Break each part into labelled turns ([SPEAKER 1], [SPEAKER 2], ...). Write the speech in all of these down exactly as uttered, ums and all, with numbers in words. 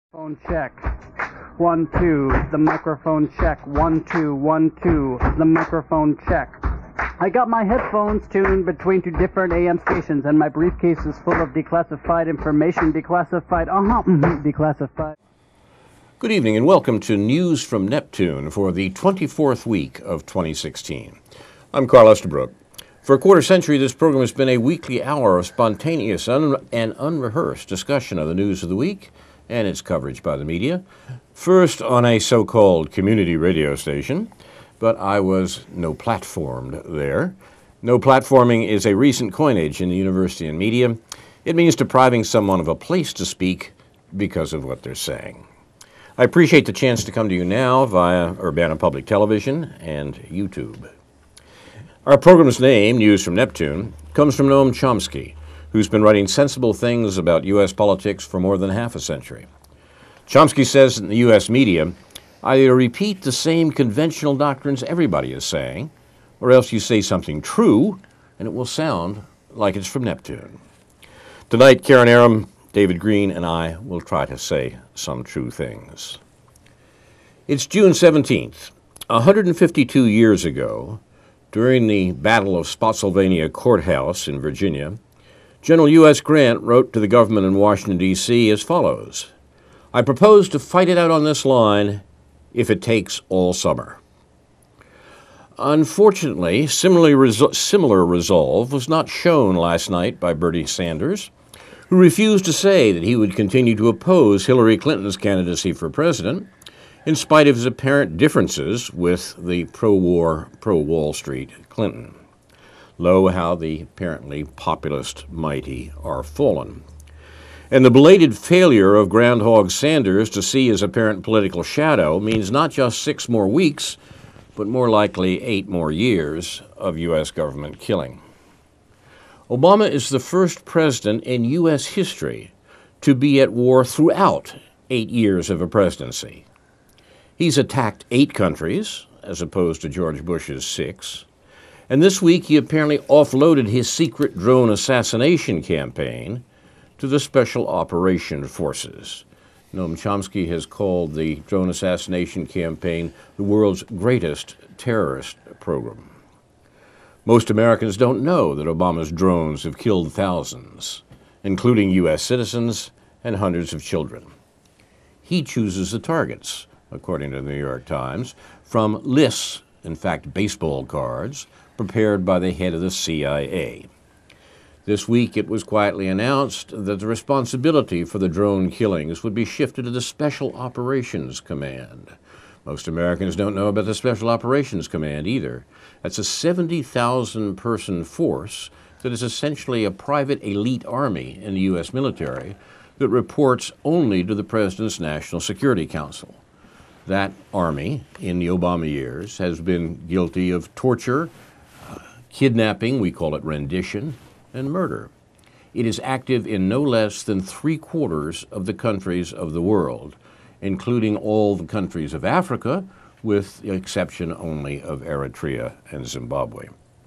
[SPEAKER 1] Phone check. One, two. The microphone check. One, two, one, two. The microphone check. I got my headphones tuned between two different A M stations, and my briefcase is full of declassified information. Declassified, uh-huh, mm-hmm, declassified.
[SPEAKER 2] Good evening and welcome to News from Neptune for the twenty-fourth week of twenty sixteen. I'm Carl Estabrook. For a quarter century, this program has been a weekly hour of spontaneous un- and unrehearsed discussion of the news of the week and its coverage by the media. First on a so-called community radio station, but I was no platformed there. No platforming is a recent coinage in the university and media. It means depriving someone of a place to speak because of what they're saying. I appreciate the chance to come to you now via Urbana Public Television and YouTube. Our program's name, News from Neptune, comes from Noam Chomsky, who's been writing sensible things about U S politics for more than half a century. Chomsky says in the U S media, either repeat the same conventional doctrines everybody is saying, or else you say something true, and it will sound like it's from Neptune. Tonight, Karen Aram, David Green, and I will try to say some true things. It's June seventeenth. one hundred fifty-two years ago, during the Battle of Spotsylvania Courthouse in Virginia, General U S Grant wrote to the government in Washington, D C as follows: I propose to fight it out on this line if it takes all summer. Unfortunately, similarly resol- similar resolve was not shown last night by Bernie Sanders, who refused to say that he would continue to oppose Hillary Clinton's candidacy for president, in spite of his apparent differences with the pro-war, pro-Wall Street Clinton. Lo, how the apparently populist mighty are fallen. And the belated failure of Groundhog Sanders to see his apparent political shadow means not just six more weeks, but more likely eight more years of U S government killing. Obama is the first president in U S history to be at war throughout eight years of a presidency. He's attacked eight countries, as opposed to George Bush's six. And this week, he apparently offloaded his secret drone assassination campaign to the Special Operations Forces. Noam Chomsky has called the drone assassination campaign the world's greatest terrorist program. Most Americans don't know that Obama's drones have killed thousands, including U S citizens and hundreds of children. He chooses the targets, according to the New York Times, from lists, in fact baseball cards, prepared by the head of the C I A. This week it was quietly announced that the responsibility for the drone killings would be shifted to the Special Operations Command. Most Americans don't know about the Special Operations Command either. That's a seventy thousand person force that is essentially a private elite army in the U S military that reports only to the President's National Security Council. That army, in the Obama years, has been guilty of torture, uh, kidnapping, we call it rendition, and murder. It is active in no less than three quarters of the countries of the world, including all the countries of Africa, with the exception only of Eritrea and Zimbabwe.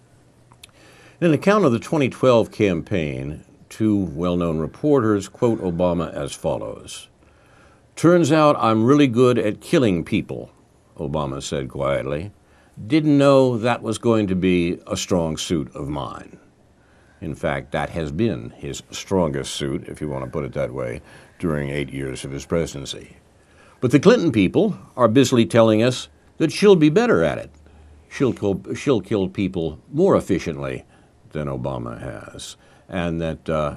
[SPEAKER 2] In an account of the twenty twelve campaign, two well-known reporters quote Obama as follows: "Turns out I'm really good at killing people," Obama said quietly. "Didn't know that was going to be a strong suit of mine." In fact, that has been his strongest suit, if you want to put it that way, during eight years of his presidency. But the Clinton people are busily telling us that she'll be better at it. She'll kill, she'll kill people more efficiently than Obama has, and that uh,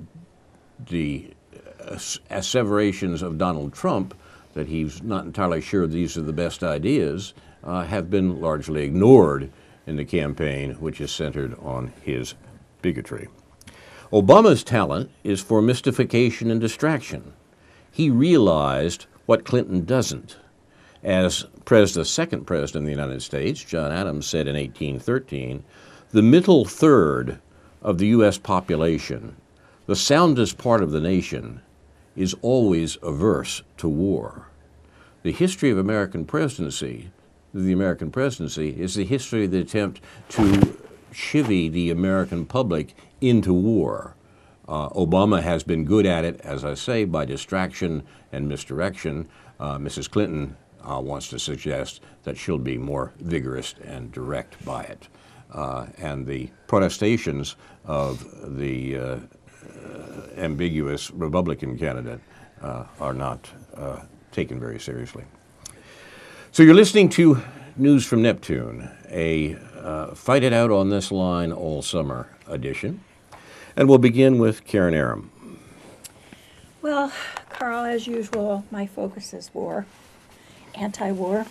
[SPEAKER 2] the asseverations of Donald Trump that he's not entirely sure these are the best ideas uh, have been largely ignored in the campaign, which is centered on his bigotry. Obama's talent is for mystification and distraction. He realized what Clinton doesn't. As pres- the second president of the United States, John Adams, said in eighteen thirteen, the middle third of the U S population, the soundest part of the nation, is always averse to war. The history of American presidency, the American presidency, is the history of the attempt to chivvy the American public into war. Uh, Obama has been good at it, as I say, by distraction and misdirection. Uh, Missus Clinton uh, wants to suggest that she'll be more vigorous and direct by it. Uh, and the protestations of the uh, uh, ambiguous Republican candidate uh, are not uh, taken very seriously. So you're listening to News from Neptune, a uh, Fight It Out on This Line All Summer edition. And we'll begin with Karen Aram.
[SPEAKER 3] Well, Carl, as usual, my focus is war, anti-war.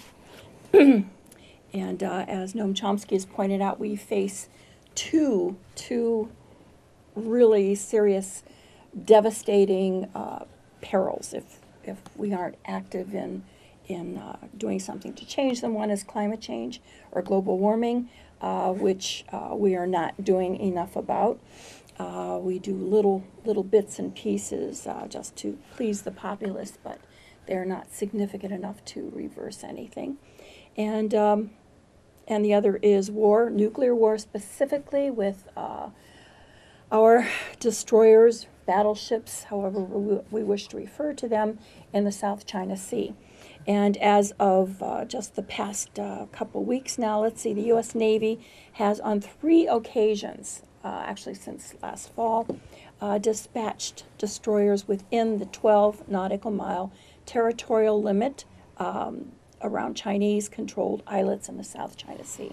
[SPEAKER 3] And uh, as Noam Chomsky has pointed out, we face two, two really serious, devastating uh, perils if, if we aren't active in, in uh, doing something to change them. One is climate change or global warming, uh, which uh, we are not doing enough about. Uh, we do little little bits and pieces uh, just to please the populace, but they're not significant enough to reverse anything. And um, and the other is war, nuclear war specifically, with uh, our destroyers, battleships, however we, we wish to refer to them, in the South China Sea. And as of uh, just the past uh, couple weeks now, let's see, the U S Navy has on three occasions, uh, actually since last fall, uh, dispatched destroyers within the twelve nautical mile territorial limit um, around Chinese-controlled islets in the South China Sea.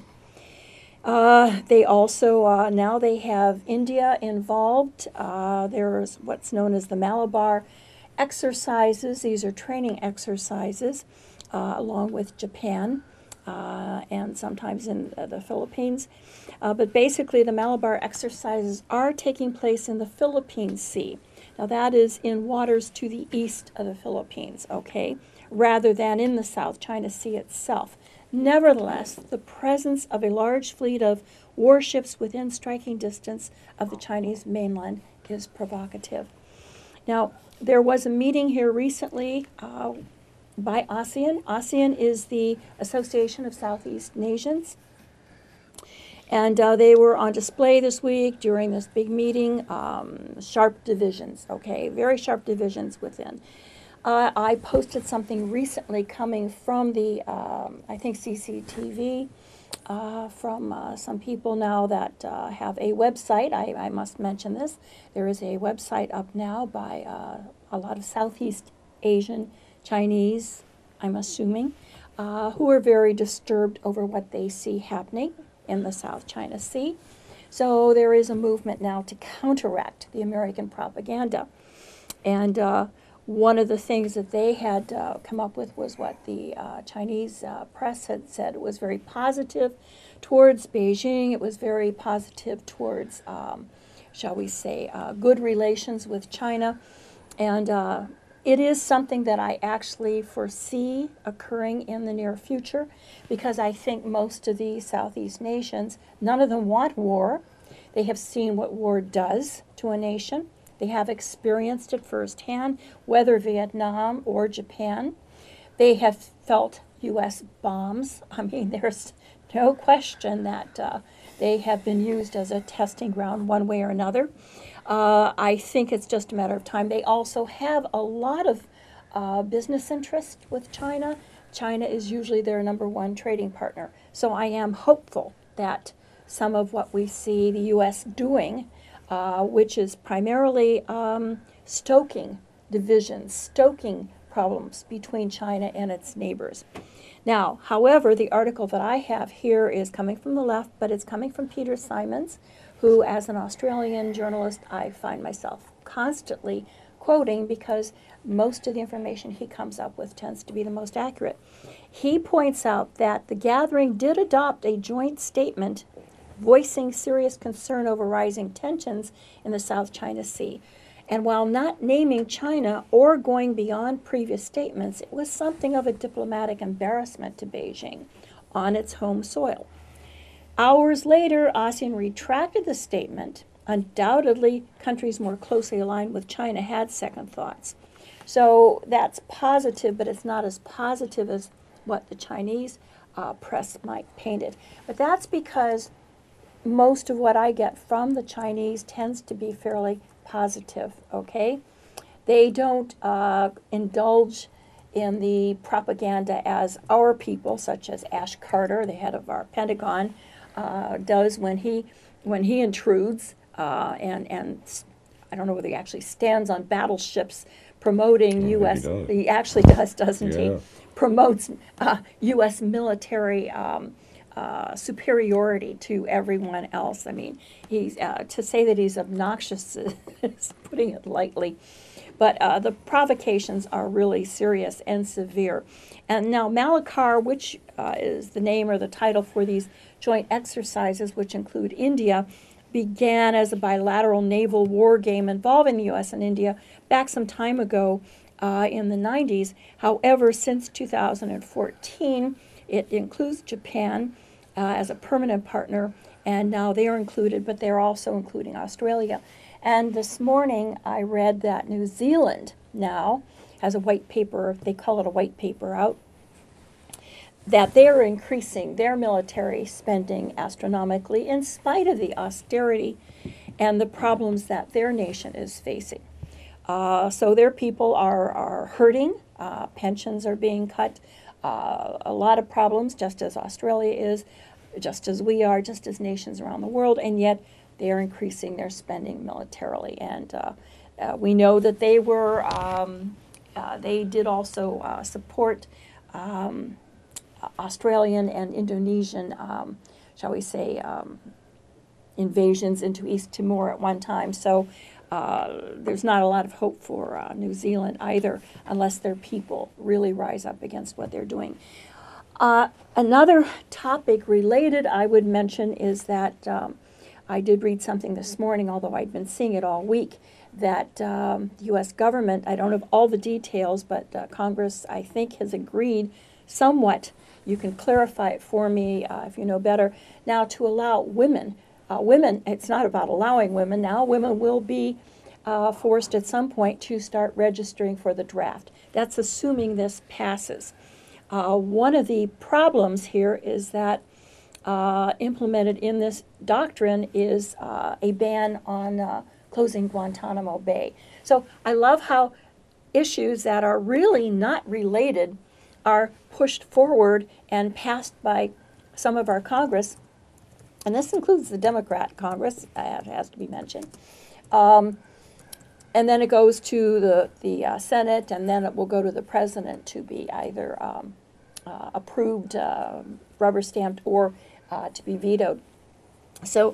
[SPEAKER 3] Uh, they also, uh, now they have India involved. Uh, there's what's known as the Malabar exercises. These are training exercises uh, along with Japan uh, and sometimes in uh, the Philippines. Uh, but basically the Malabar exercises are taking place in the Philippine Sea. Now that is in waters to the east of the Philippines, okay, rather than in the South China Sea itself. Nevertheless, the presence of a large fleet of warships within striking distance of the Chinese mainland is provocative. Now, there was a meeting here recently uh, by ASEAN. ASEAN is the Association of Southeast Nations. And uh, they were on display this week during this big meeting. Um, sharp divisions, okay, very sharp divisions within. Uh, I posted something recently coming from the, um, I think, C C T V, uh, from uh, some people now that uh, have a website. I, I must mention this. There is a website up now by uh, a lot of Southeast Asian Chinese, I'm assuming, uh, who are very disturbed over what they see happening in the South China Sea. So there is a movement now to counteract the American propaganda. And uh, one of the things that they had uh, come up with was what the uh, Chinese uh, press had said. It was very positive towards Beijing. It was very positive towards, um, shall we say, uh, good relations with China. And uh, it is something that I actually foresee occurring in the near future, because I think most of the Southeast nations, none of them want war. They have seen what war does to a nation. They have experienced it firsthand, whether Vietnam or Japan. They have felt U S bombs. I mean, there's no question that uh, they have been used as a testing ground one way or another. Uh, I think it's just a matter of time. They also have a lot of uh, business interest with China. China is usually their number one trading partner. So I am hopeful that some of what we see the U S doing, uh, which is primarily um, stoking divisions, stoking problems between China and its neighbors. Now, however, the article that I have here is coming from the left, but it's coming from Peter Simons, who, as an Australian journalist, I find myself constantly quoting because most of the information he comes up with tends to be the most accurate. He points out that the gathering did adopt a joint statement voicing serious concern over rising tensions in the South China Sea. And while not naming China or going beyond previous statements, it was something of a diplomatic embarrassment to Beijing on its home soil. Hours later, ASEAN retracted the statement. Undoubtedly, countries more closely aligned with China had second thoughts. So that's positive, but it's not as positive as what the Chinese uh, press might paint it. But that's because most of what I get from the Chinese tends to be fairly positive, okay? They don't uh, indulge in the propaganda as our people, such as Ash Carter, the head of our Pentagon, uh, does when he when he intrudes uh, and and I don't know whether he actually stands on battleships promoting U S.
[SPEAKER 2] He does.
[SPEAKER 3] He actually does, doesn't
[SPEAKER 2] Yeah.
[SPEAKER 3] he? Promotes uh, U S military um, uh, superiority to everyone else. I mean, he's uh, to say that he's obnoxious is putting it lightly. But uh, the provocations are really serious and severe. And now Malakar, which uh, is the name or the title for these joint exercises, which include India, began as a bilateral naval war game involving the U S and India back some time ago uh, in the nineties. However, since two thousand fourteen, it includes Japan uh, as a permanent partner, and now they are included, but they're also including Australia. And this morning I read that New Zealand now has a white paper, they call it a white paper out, that they're increasing their military spending astronomically in spite of the austerity and the problems that their nation is facing. Uh, so their people are, are hurting, uh, pensions are being cut, uh, a lot of problems, just as Australia is, just as we are, just as nations around the world, and yet they are increasing their spending militarily. And uh, uh, we know that they were, um, uh, they did also uh, support um, Australian and Indonesian, um, shall we say, um, invasions into East Timor at one time. So uh, there's not a lot of hope for uh, New Zealand either, unless their people really rise up against what they're doing. Uh, another topic related I would mention is that um, I did read something this morning, although I'd been seeing it all week, that um, the U S government, I don't have all the details, but uh, Congress, I think, has agreed somewhat, you can clarify it for me uh, if you know better, now to allow women, uh, women, it's not about allowing women now, women will be uh, forced at some point to start registering for the draft. That's assuming this passes. Uh, one of the problems here is that Uh, implemented in this doctrine is uh, a ban on uh, closing Guantanamo Bay. So I love how issues that are really not related are pushed forward and passed by some of our Congress, and this includes the Democrat Congress, uh, it has to be mentioned. Um, and then it goes to the, the uh, Senate, and then it will go to the President to be either um, uh, approved, uh, rubber stamped, or Uh, to be vetoed. So,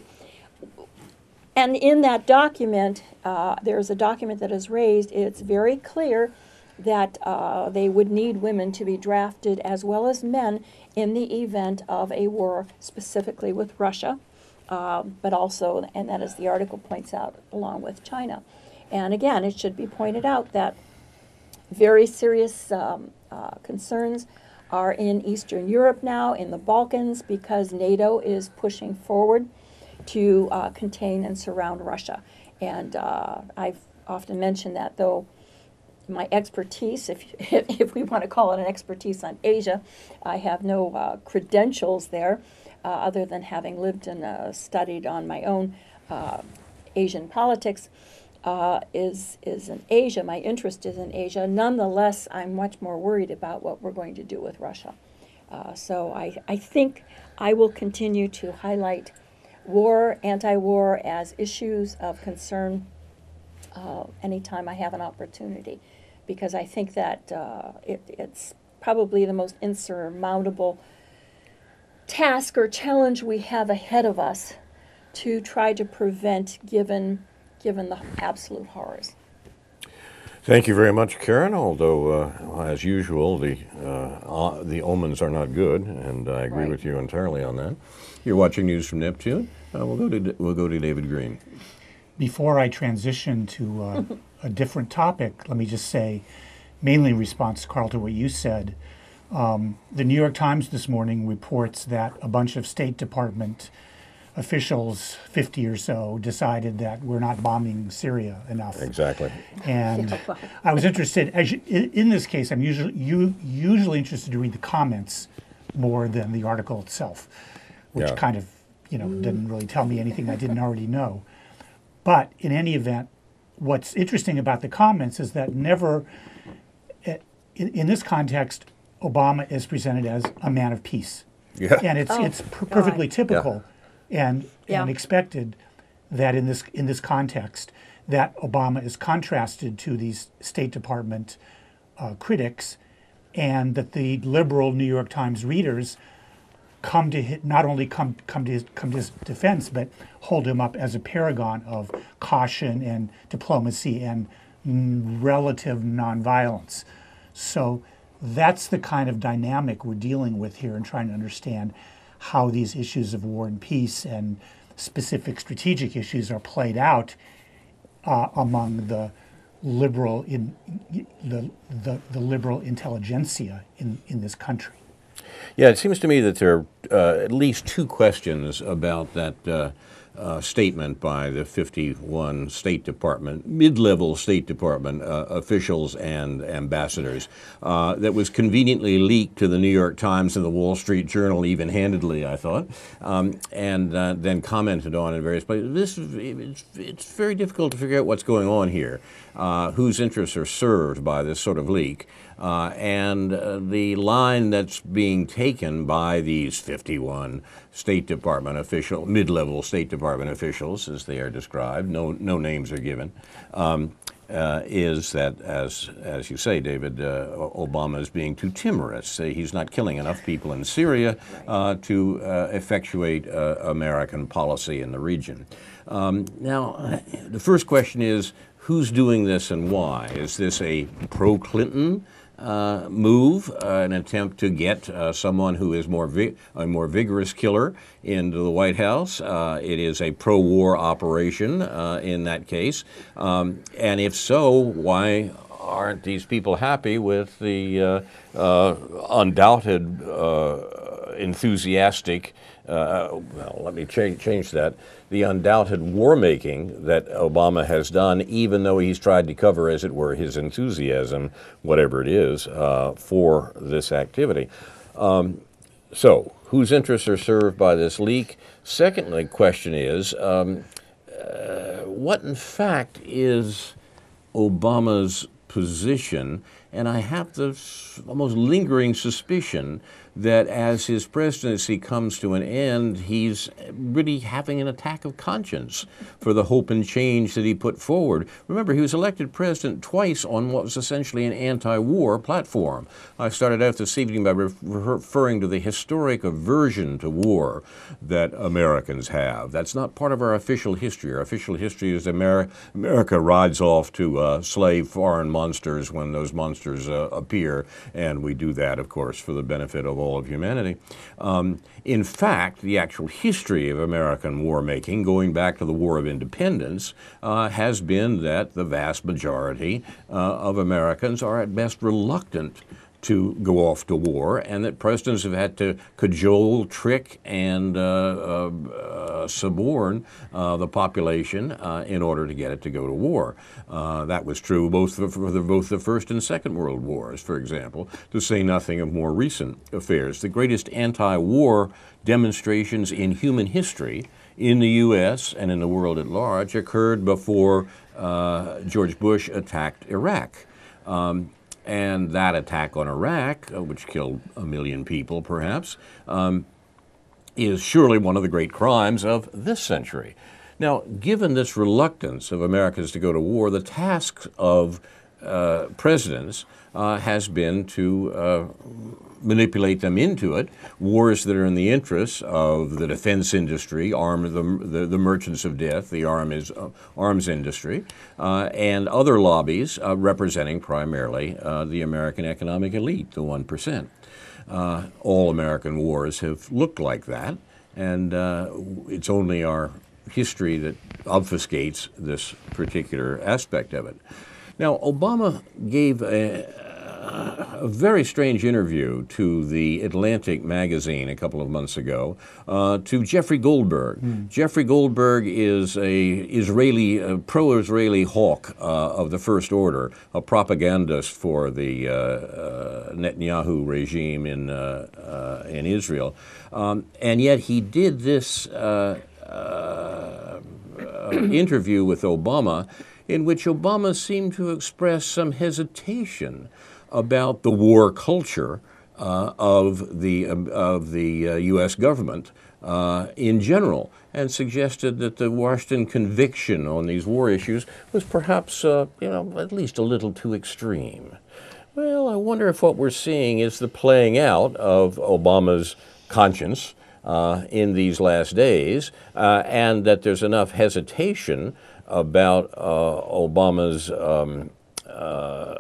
[SPEAKER 3] and in that document, uh, there's a document that is raised. It's very clear that uh, they would need women to be drafted as well as men in the event of a war, specifically with Russia, uh, but also, and that as the article points out, along with China. And again, it should be pointed out that very serious um, uh, concerns are in Eastern Europe now, in the Balkans, because NATO is pushing forward to uh, contain and surround Russia. And uh, I've often mentioned that, though my expertise, if, if we want to call it an expertise on Asia, I have no uh, credentials there, uh, other than having lived and uh, studied on my own uh, Asian politics. Uh, is is in Asia. My interest is in Asia. Nonetheless, I'm much more worried about what we're going to do with Russia. Uh, so I, I think I will continue to highlight war, anti-war as issues of concern uh, anytime I have an opportunity, because I think that uh, it, it's probably the most insurmountable task or challenge we have ahead of us to try to prevent, given given the absolute horrors.
[SPEAKER 2] Thank you very much, Karen. Although, uh, as usual, the uh, the omens are not good, and I agree
[SPEAKER 3] Right.
[SPEAKER 2] with you entirely on that. You're watching News from Neptune. Uh, we'll go to we'll go to David Green.
[SPEAKER 4] Before I transition to uh, a different topic, let me just say, mainly in response, Carl, to what you said, um, the New York Times this morning reports that a bunch of State Department officials, fifty or so, decided that we're not bombing Syria enough.
[SPEAKER 2] Exactly.
[SPEAKER 4] And I was interested, as you, in, in this case, I'm usually you, usually interested to read the comments more than the article itself, which
[SPEAKER 2] Yeah.
[SPEAKER 4] kind of, you know, didn't really tell me anything I didn't already know. But in any event, what's interesting about the comments is that never, in, in this context, Obama is presented as a man of peace.
[SPEAKER 2] Yeah.
[SPEAKER 4] And it's
[SPEAKER 3] Oh,
[SPEAKER 4] it's per- perfectly
[SPEAKER 3] God.
[SPEAKER 4] typical and
[SPEAKER 3] Yeah.
[SPEAKER 4] and expected that in this in this context that Obama is contrasted to these State Department uh, critics, and that the liberal New York Times readers come to his, not only come come to his come to his defense, but hold him up as a paragon of caution and diplomacy and mm, relative nonviolence. So that's the kind of dynamic we're dealing with here and trying to understand how these issues of war and peace and specific strategic issues are played out uh, among the liberal in the, the the liberal intelligentsia in, in this country.
[SPEAKER 2] Yeah, it seems to me that there are uh, at least two questions about that uh, uh, statement by the fifty-one State Department, mid-level State Department uh, officials and ambassadors uh, that was conveniently leaked to the New York Times and the Wall Street Journal even-handedly, I thought, um, and uh, then commented on in various places. This is, it's, it's very difficult to figure out what's going on here, uh, whose interests are served by this sort of leak. Uh, and uh, the line that's being taken by these fifty-one State Department official, mid-level State Department officials, as they are described, no no names are given, um, uh, is that, as as you say, David, uh, Obama is being too timorous. Uh, he's not killing enough people in Syria uh, to uh, effectuate uh, American policy in the region. Um, now, the first question is, who's doing this and why? Is this a pro-Clinton Uh, move, uh, an attempt to get uh, someone who is more vi- a more vigorous killer into the White House? Uh, it is a pro-war operation uh, in that case. Um, and if so, why aren't these people happy with the uh, uh, undoubted uh, enthusiastic, uh, well, let me cha- change that, the undoubted war-making that Obama has done, even though he's tried to cover, as it were, his enthusiasm, whatever it is, uh, for this activity. Um, so, whose interests are served by this leak? Secondly, question is, um, uh, what in fact is Obama's position? And I have this almost lingering suspicion that as his presidency comes to an end, he's really having an attack of conscience for the hope and change that he put forward. Remember, he was elected president twice on what was essentially an anti-war platform. I started out this evening by re- referring to the historic aversion to war that Americans have. That's not part of our official history. Our official history is Ameri- America rides off to uh, slay foreign monsters when those monsters uh, appear, and we do that, of course, for the benefit of all of humanity. Um, in fact, the actual history of American war-making, going back to the War of Independence, uh, has been that the vast majority uh, of Americans are at best reluctant to go off to war, and that presidents have had to cajole, trick, and uh, uh, uh, suborn uh, the population uh, in order to get it to go to war. Uh, that was true both for, for the, both the First and Second World Wars, for example, to say nothing of more recent affairs. The greatest anti-war demonstrations in human history in the U S and in the world at large occurred before uh, George Bush attacked Iraq. Um, And that attack on Iraq, uh, which killed a million people perhaps, um, is surely one of the great crimes of this century. Now, given this reluctance of Americans to go to war, the task of uh, presidents uh, has been to uh, manipulate them into it, wars that are in the interests of the defense industry, arm, the, the, the merchants of death, the arms, uh, arms industry, uh, and other lobbies uh, representing primarily uh, the American economic elite, the one percent. Uh, all American wars have looked like that, and uh, it's only our history that obfuscates this particular aspect of it. Now, Obama gave a, a very strange interview to the Atlantic magazine a couple of months ago uh, to Jeffrey Goldberg. Mm. Jeffrey Goldberg is a Israeli, a pro-Israeli hawk uh, of the First Order, a propagandist for the uh, uh, Netanyahu regime in uh, uh, in Israel, um, and yet he did this uh, uh, uh, interview with Obama in which Obama seemed to express some hesitation about the war culture uh, of the um, of the uh, U S government uh, in general, and suggested that the Washington conviction on these war issues was perhaps, uh, you know, at least a little too extreme. Well, I wonder if what we're seeing is the playing out of Obama's conscience uh, in these last days, uh, and that there's enough hesitation about uh, Obama's um, uh,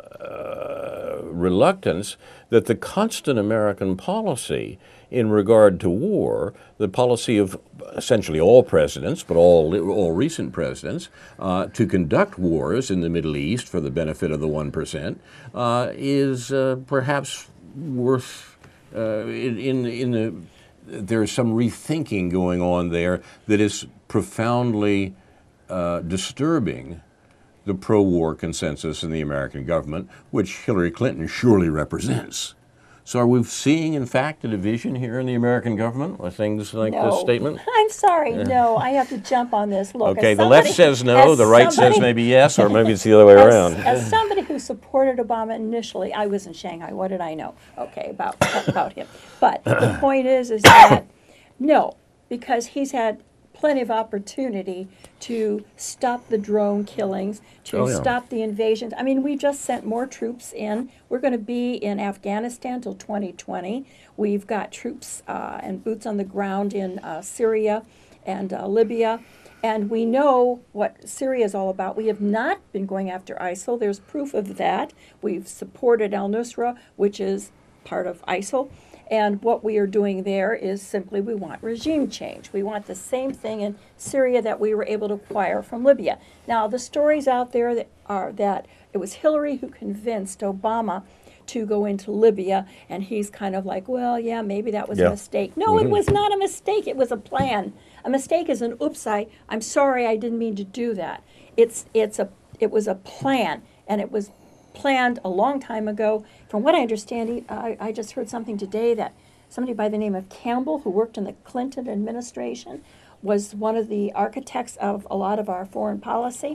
[SPEAKER 2] uh, reluctance that the constant American policy in regard to war, the policy of essentially all presidents, but all all recent presidents, uh, to conduct wars in the Middle East for the benefit of the one percent, uh, is uh, perhaps worth uh, in, in in the there's some rethinking going on there that is profoundly uh, disturbing the pro-war consensus in the American government, which Hillary Clinton surely represents. So are we seeing, in fact, a division here in the American government with things like
[SPEAKER 3] No.
[SPEAKER 2] this statement?
[SPEAKER 3] I'm sorry, no, I have to jump on this. Look,
[SPEAKER 2] Okay,
[SPEAKER 3] as
[SPEAKER 2] the left
[SPEAKER 3] somebody-
[SPEAKER 2] says no,
[SPEAKER 3] as
[SPEAKER 2] the right
[SPEAKER 3] somebody-
[SPEAKER 2] says maybe yes, or maybe it's the other way
[SPEAKER 3] as,
[SPEAKER 2] around.
[SPEAKER 3] As somebody who supported Obama initially, I was in Shanghai. What did I know? Okay, about about him. But the point is, is that no, because he's had plenty of opportunity to stop the drone killings, to
[SPEAKER 2] Oh, yeah.
[SPEAKER 3] stop the invasions. I mean, we just sent more troops in. We're going to be in Afghanistan till twenty twenty. We've got troops uh, and boots on the ground in uh, Syria and uh, Libya. And we know what Syria is all about. We have not been going after ISIL. There's proof of that. We've supported al-Nusra, which is part of ISIL. And what we are doing there is simply we want regime change. We want the same thing in Syria that we were able to acquire from Libya. Now, the stories out there that are that it was Hillary who convinced Obama to go into Libya, and he's kind of like, well, yeah, maybe that was
[SPEAKER 2] Yeah.
[SPEAKER 3] a mistake. No, it was not a mistake. It was a plan. A mistake is an oops, I, I'm sorry, I didn't mean to do that. It's it's a it was a plan, and it was planned a long time ago. From what I understand, he, I, I just heard something today that somebody by the name of Campbell, who worked in the Clinton administration, was one of the architects of a lot of our foreign policy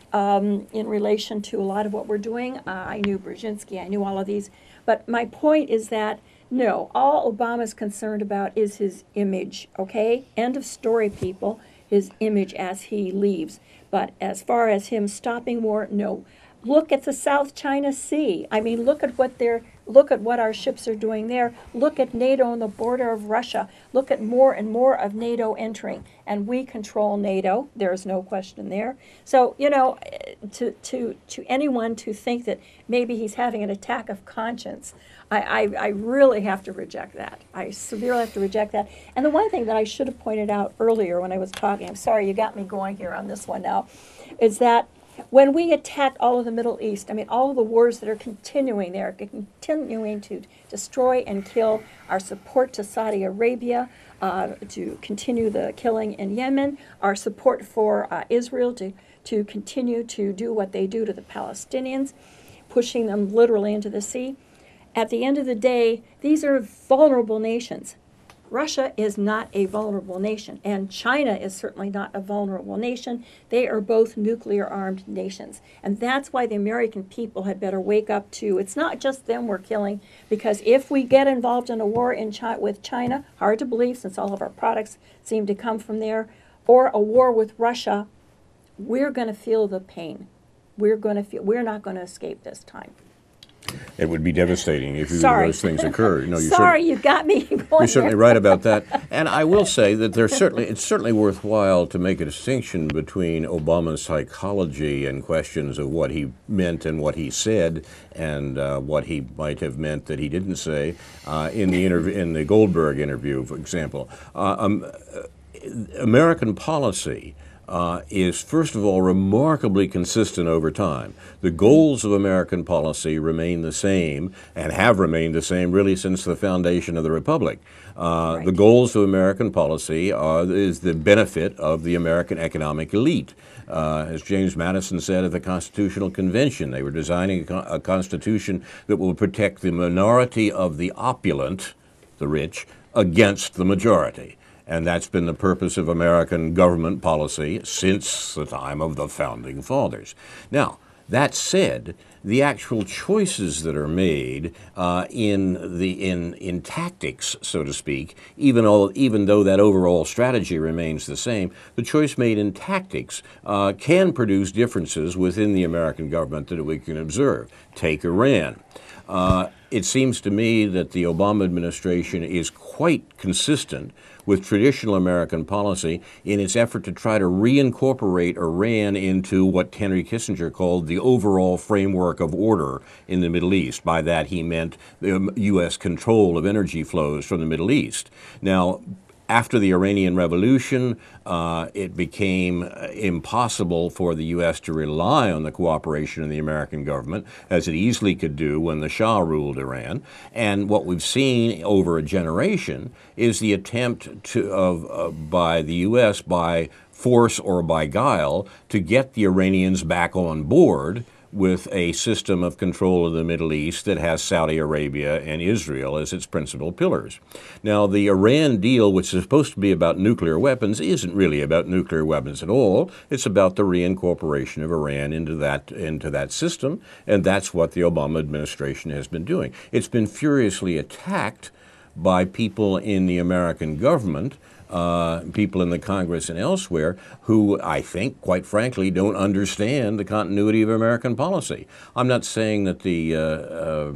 [SPEAKER 3] um, in relation to a lot of what we're doing. Uh, I knew Brzezinski, I knew all of these. But my point is that, no, all Obama's concerned about is his image, okay? End of story, people, his image as he leaves. But as far as him stopping war, no. Look at the South China Sea. I mean, look at what they're, look at what our ships are doing there. Look at NATO on the border of Russia. Look at more and more of NATO entering, and we control NATO. There's no question there. So, you know, to to to anyone to think that maybe he's having an attack of conscience, I, I, I really have to reject that. I severely have to reject that. And the one thing that I should have pointed out earlier when I was talking, I'm sorry you got me going here on this one now, is that when we attack all of the Middle East, I mean, all of the wars that are continuing there, continuing to destroy and kill, our support to Saudi Arabia, uh, to continue the killing in Yemen, our support for uh, Israel to, to continue to do what they do to the Palestinians, pushing them literally into the sea. At the end of the day, these are vulnerable nations. Russia is not a vulnerable nation, and China is certainly not a vulnerable nation. They are both nuclear-armed nations, and that's why the American people had better wake up to, it's not just them we're killing, because if we get involved in a war in China, with China, hard to believe since all of our products seem to come from there, or a war with Russia, we're going to feel the pain. We're going to feel, we're not going to escape this time.
[SPEAKER 2] It would be devastating if either of
[SPEAKER 3] Sorry.
[SPEAKER 2] those things occurred. No, you're
[SPEAKER 3] Sorry,
[SPEAKER 2] certain-
[SPEAKER 3] you got me going
[SPEAKER 2] You're certainly
[SPEAKER 3] there.
[SPEAKER 2] right about that. And I will say that there's certainly it's certainly worthwhile to make a distinction between Obama's psychology and questions of what he meant and what he said and uh, what he might have meant that he didn't say uh, in the interview in the Goldberg interview, for example. Uh, um, American policy Uh, is, first of all, remarkably consistent over time. The goals of American policy remain the same and have remained the same really since the foundation of the Republic. Uh,
[SPEAKER 3] Right.
[SPEAKER 2] The goals of American policy are, is the benefit of the American economic elite. Uh, as James Madison said at the Constitutional Convention, they were designing a, con- a constitution that will protect the minority of the opulent, the rich, against the majority. And that's been the purpose of American government policy since the time of the Founding Fathers. Now, that said, the actual choices that are made uh, in the in in tactics, so to speak, even though even though that overall strategy remains the same, the choice made in tactics uh, can produce differences within the American government that we can observe. Take Iran. Uh, it seems to me that the Obama administration is quite consistent with traditional American policy in its effort to try to reincorporate Iran into what Henry Kissinger called the overall framework of order in the Middle East. By that he meant the U S control of energy flows from the Middle East. Now, after the Iranian Revolution, uh, it became impossible for the U S to rely on the cooperation of the American government, as it easily could do when the Shah ruled Iran. And what we've seen over a generation is the attempt to, of, uh, by the U S, by force or by guile, to get the Iranians back on board with a system of control of the Middle East that has Saudi Arabia and Israel as its principal pillars. Now, the Iran deal, which is supposed to be about nuclear weapons, isn't really about nuclear weapons at all. It's about the reincorporation of Iran into that into that system, and that's what the Obama administration has been doing. It's been furiously attacked by people in the American government, Uh, people in the Congress and elsewhere who, I think, quite frankly, don't understand the continuity of American policy. I'm not saying that the uh, uh,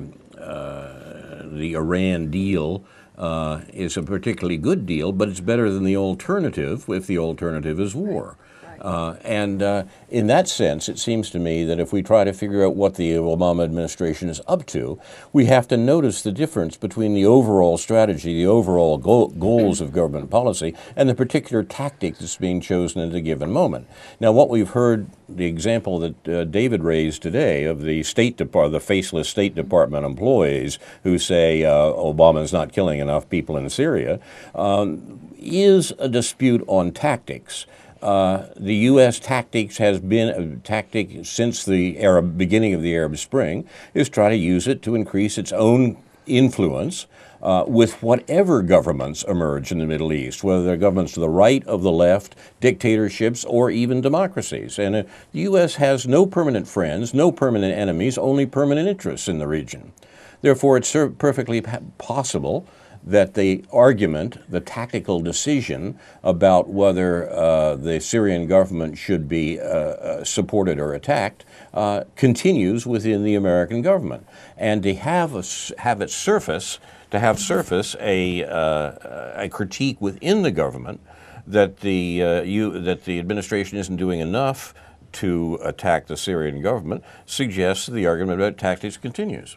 [SPEAKER 2] uh, the Iran deal uh, is a particularly good deal, but it's better than the alternative if the alternative is war. Uh, and uh, in that sense, it seems to me that if we try to figure out what the Obama administration is up to, we have to notice the difference between the overall strategy, the overall goal, goals of government policy, and the particular tactic that's being chosen at a given moment. Now, what we've heard, the example that uh, David raised today of the State Department, the faceless State Department employees who say uh, Obama's not killing enough people in Syria, um, is a dispute on tactics. Uh, the U S tactics has been a tactic since the Arab beginning of the Arab Spring, is try to use it to increase its own influence uh, with whatever governments emerge in the Middle East, whether they're governments to the right, of the left, dictatorships, or even democracies. And uh, the U S has no permanent friends, no permanent enemies, only permanent interests in the region. Therefore, it's perfectly possible that the argument, the tactical decision about whether uh, the Syrian government should be uh, uh, supported or attacked uh, continues within the American government. And to have a, have it surface, to have surface a, uh, a critique within the government that the, uh, you, that the administration isn't doing enough to attack the Syrian government suggests that the argument about tactics continues.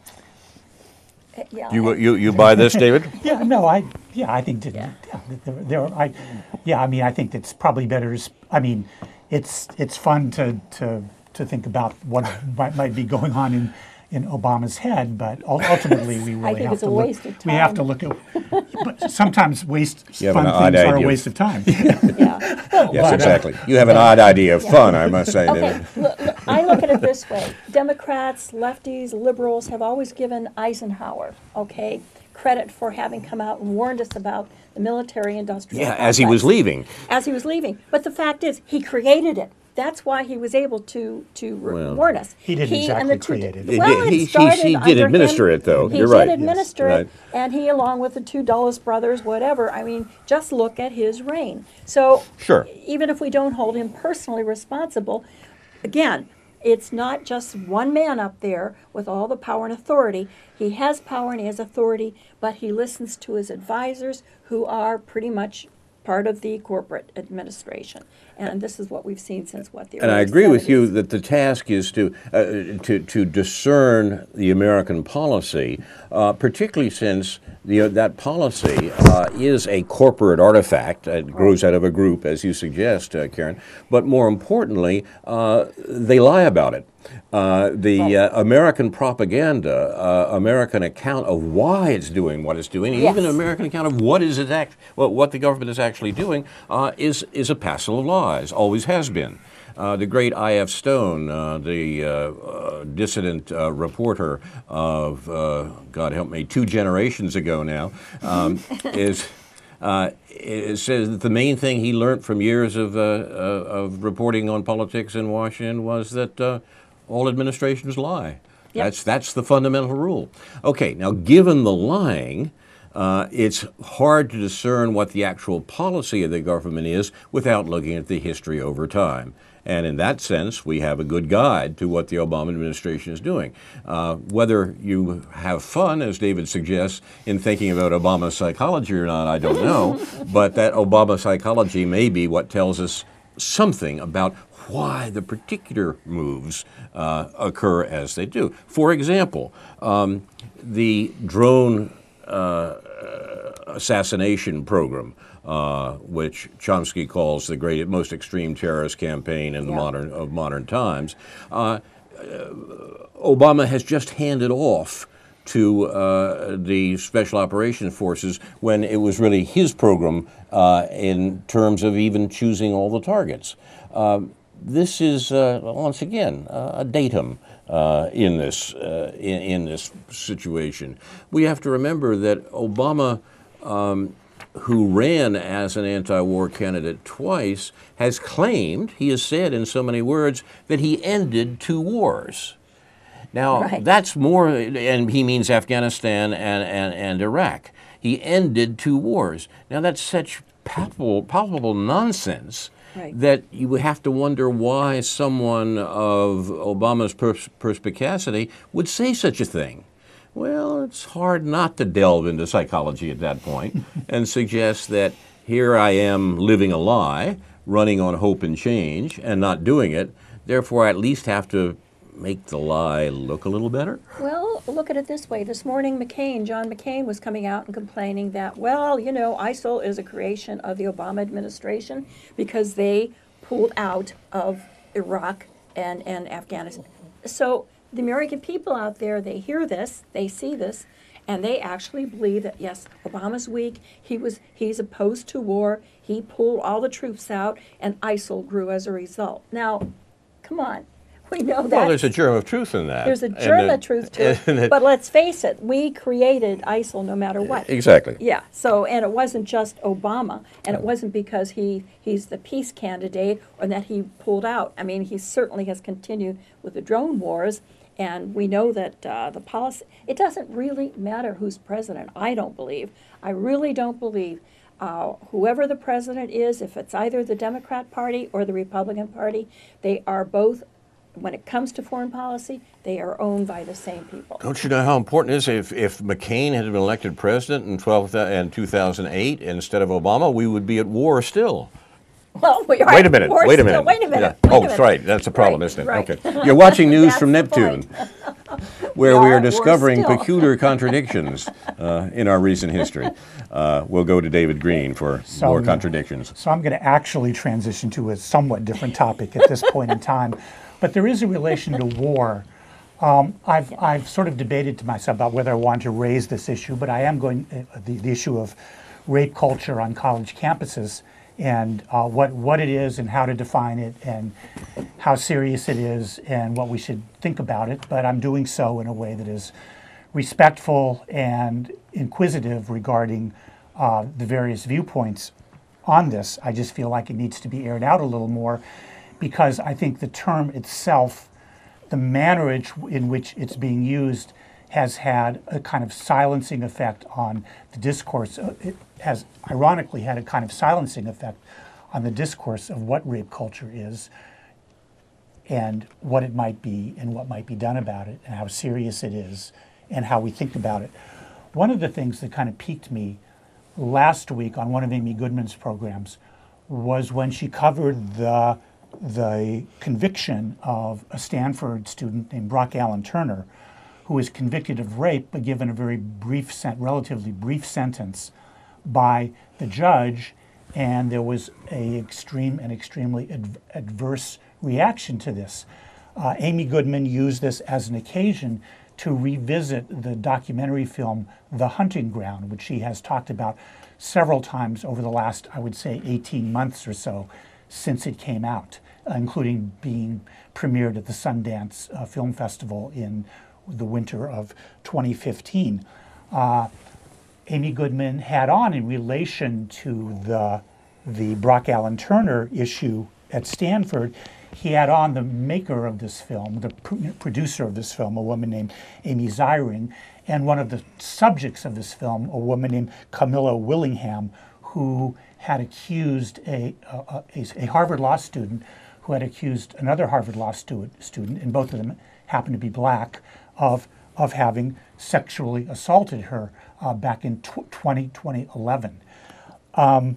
[SPEAKER 3] Yeah,
[SPEAKER 2] You, you you buy this, David?
[SPEAKER 4] Yeah, no, I yeah, I think that, yeah, there, there, I yeah, I mean, I think it's probably better. To, I mean, it's it's fun to to to think about what might, might be going on in, in Obama's head, but ultimately we really
[SPEAKER 3] think
[SPEAKER 4] have
[SPEAKER 3] it's
[SPEAKER 4] to
[SPEAKER 3] a
[SPEAKER 4] look.
[SPEAKER 3] waste of
[SPEAKER 4] We have
[SPEAKER 3] time.
[SPEAKER 4] to look at. But sometimes waste
[SPEAKER 2] You have
[SPEAKER 4] fun
[SPEAKER 2] an odd
[SPEAKER 4] things are a
[SPEAKER 2] idea.
[SPEAKER 4] waste of time.
[SPEAKER 3] yeah. Well,
[SPEAKER 2] Yes,
[SPEAKER 4] But, uh,
[SPEAKER 2] exactly. You have an odd idea of fun, I must say,
[SPEAKER 3] okay,
[SPEAKER 2] David.
[SPEAKER 3] look, look, I look at it this way. Democrats, lefties, liberals have always given Eisenhower, okay, credit for having come out and warned us about the military-industrial
[SPEAKER 2] Yeah, as he was
[SPEAKER 3] complex.
[SPEAKER 2] leaving.
[SPEAKER 3] As he was leaving. But the fact is, he created it. That's why he was able to to re-
[SPEAKER 2] Well,
[SPEAKER 3] warn us.
[SPEAKER 4] he didn't
[SPEAKER 3] and
[SPEAKER 4] exactly
[SPEAKER 3] the two
[SPEAKER 4] create it.
[SPEAKER 3] did-
[SPEAKER 2] He
[SPEAKER 3] Well,
[SPEAKER 2] did-
[SPEAKER 3] it
[SPEAKER 2] he- he-
[SPEAKER 3] started
[SPEAKER 2] he did
[SPEAKER 3] under
[SPEAKER 2] administer
[SPEAKER 3] him.
[SPEAKER 2] it, though.
[SPEAKER 3] He
[SPEAKER 2] You're
[SPEAKER 3] did
[SPEAKER 2] right.
[SPEAKER 3] administer
[SPEAKER 2] Yes,
[SPEAKER 3] it,
[SPEAKER 2] right.
[SPEAKER 3] and he, along with the two Dulles brothers, whatever. I mean, just look at his reign. So
[SPEAKER 2] Sure.
[SPEAKER 3] even if we don't hold him personally responsible, again, it's not just one man up there with all the power and authority. He has power and he has authority, but he listens to his advisors, who are pretty much part of the corporate administration. And this is what we've seen since what the
[SPEAKER 2] And I
[SPEAKER 3] early
[SPEAKER 2] agree with you
[SPEAKER 3] seventies.
[SPEAKER 2] that the task is to uh, to to discern the American policy, uh, particularly since the, uh, that policy uh, is a corporate artifact. It grows out of a group, as you suggest, uh, Karen. But more importantly, uh, they lie about it. Uh, the uh, American propaganda, uh, American account of why it's doing what it's doing,
[SPEAKER 3] Yes.
[SPEAKER 2] even an American account of what is it act, what, what the government is actually doing, uh, is is a passel of lies. Always has been. Uh, the great I F Stone, uh, the uh, uh, dissident uh, reporter of, uh, God help me, two generations ago now, um, is Uh, it says that the main thing he learned from years of, uh, uh, of reporting on politics in Washington was that uh, all administrations lie.
[SPEAKER 3] Yep.
[SPEAKER 2] That's, that's the fundamental rule. Okay, now given the lying, uh, it's hard to discern what the actual policy of the government is without looking at the history over time. And in that sense, we have a good guide to what the Obama administration is doing. Uh, whether you have fun, as David suggests, in thinking about Obama psychology or not, I don't know. But that Obama psychology may be what tells us something about why the particular moves uh, occur as they do. For example, um, the drone uh, assassination program, Uh, which Chomsky calls the great, most extreme terrorist campaign in the
[SPEAKER 3] Yeah.
[SPEAKER 2] modern of modern times. Uh, uh, Obama has just handed off to uh, the Special Operations Forces when it was really his program uh, in terms of even choosing all the targets. Uh, this is uh, once again uh, a datum uh, in this uh, in, in this situation. We have to remember that Obama. Um, who ran as an anti-war candidate twice, has claimed, he has said in so many words, that he ended two wars. Now,
[SPEAKER 3] Right.
[SPEAKER 2] that's more, and he means Afghanistan and, and, and Iraq. He ended two wars. Now, that's such palpable, palpable nonsense
[SPEAKER 3] Right.
[SPEAKER 2] that you have to wonder why someone of Obama's pers- perspicacity would say such a thing. Well, it's hard not to delve into psychology at that point and suggest that here I am living a lie, running on hope and change, and not doing it. Therefore, I at least have to make the lie look a little better.
[SPEAKER 3] Well, look at it this way. This morning, McCain, John McCain, was coming out and complaining that, well, you know, ISIL is a creation of the Obama administration because they pulled out of Iraq and, and Afghanistan. So the American people out there, they hear this, they see this, and they actually believe that, yes, Obama's weak, he was, he's opposed to war, he pulled all the troops out, and ISIL grew as a result. Now, come on. We know that.
[SPEAKER 2] Well, there's a germ of truth in that.
[SPEAKER 3] There's a
[SPEAKER 2] And
[SPEAKER 3] germ
[SPEAKER 2] that-
[SPEAKER 3] of truth to it.
[SPEAKER 2] and that-
[SPEAKER 3] But let's face it, we created ISIL no matter what.
[SPEAKER 2] Exactly.
[SPEAKER 3] Yeah, so, and it wasn't just Obama, and it wasn't because he, he's the peace candidate or that he pulled out. I mean, he certainly has continued with the drone wars, and we know that uh, the policy, it doesn't really matter who's president, I don't believe. I really don't believe. Uh, whoever the president is, if it's either the Democrat Party or the Republican Party, they are both, when it comes to foreign policy, they are owned by the same people.
[SPEAKER 2] Don't you know how important it is if, if McCain had been elected president in twelve and two thousand eight instead of Obama, we would be at war still.
[SPEAKER 3] Well, we are
[SPEAKER 2] Wait a minute,
[SPEAKER 3] we're
[SPEAKER 2] wait a
[SPEAKER 3] still-
[SPEAKER 2] minute.
[SPEAKER 3] Wait a minute.
[SPEAKER 2] Yeah.
[SPEAKER 3] wait a
[SPEAKER 2] Oh,
[SPEAKER 3] minute.
[SPEAKER 2] that's right. That's the problem,
[SPEAKER 3] Right,
[SPEAKER 2] isn't it?
[SPEAKER 3] right.
[SPEAKER 2] Okay. You're watching News from
[SPEAKER 3] That's the
[SPEAKER 2] Neptune,
[SPEAKER 3] point.
[SPEAKER 2] where
[SPEAKER 3] We
[SPEAKER 2] we
[SPEAKER 3] are
[SPEAKER 2] are
[SPEAKER 3] at war
[SPEAKER 2] discovering
[SPEAKER 3] still.
[SPEAKER 2] peculiar contradictions uh, in our recent history. Uh, we'll go to David Green for
[SPEAKER 4] So,
[SPEAKER 2] more
[SPEAKER 4] yeah.
[SPEAKER 2] contradictions.
[SPEAKER 4] So I'm going to actually transition to a somewhat different topic at this point in time. But there is a relation to war. Um, I've, I've sort of debated to myself about whether I want to raise this issue, but I am going, uh, the, the issue of rape culture on college campuses and uh, what, what it is and how to define it and how serious it is and what we should think about it. But I'm doing so in a way that is respectful and inquisitive regarding uh, the various viewpoints on this. I just feel like it needs to be aired out a little more because I think the term itself, the manner in which it's being used, has had a kind of silencing effect on the discourse. It has ironically had a kind of silencing effect on the discourse of what rape culture is and what it might be and what might be done about it and how serious it is and how we think about it. One of the things that kind of piqued me last week on one of Amy Goodman's programs was when she covered the, the conviction of a Stanford student named Brock Allen Turner, who was convicted of rape but given a very brief, sen- relatively brief sentence by the judge, and there was a extreme and extremely ad- adverse reaction to this. Uh, Amy Goodman used this as an occasion to revisit the documentary film The Hunting Ground, which she has talked about several times over the last, I would say, eighteen months or so since it came out, uh, including being premiered at the Sundance uh, Film Festival in the winter of twenty fifteen. Uh, Amy Goodman had on in relation to the, the Brock Allen Turner issue at Stanford. He had on the maker of this film, the pr- producer of this film, a woman named Amy Ziering, and one of the subjects of this film, a woman named Camilla Willingham, who had accused a, a, a, a Harvard law student who had accused another Harvard law stu- student, and both of them happened to be black, of, of having sexually assaulted her uh, back in twenty eleven. Um,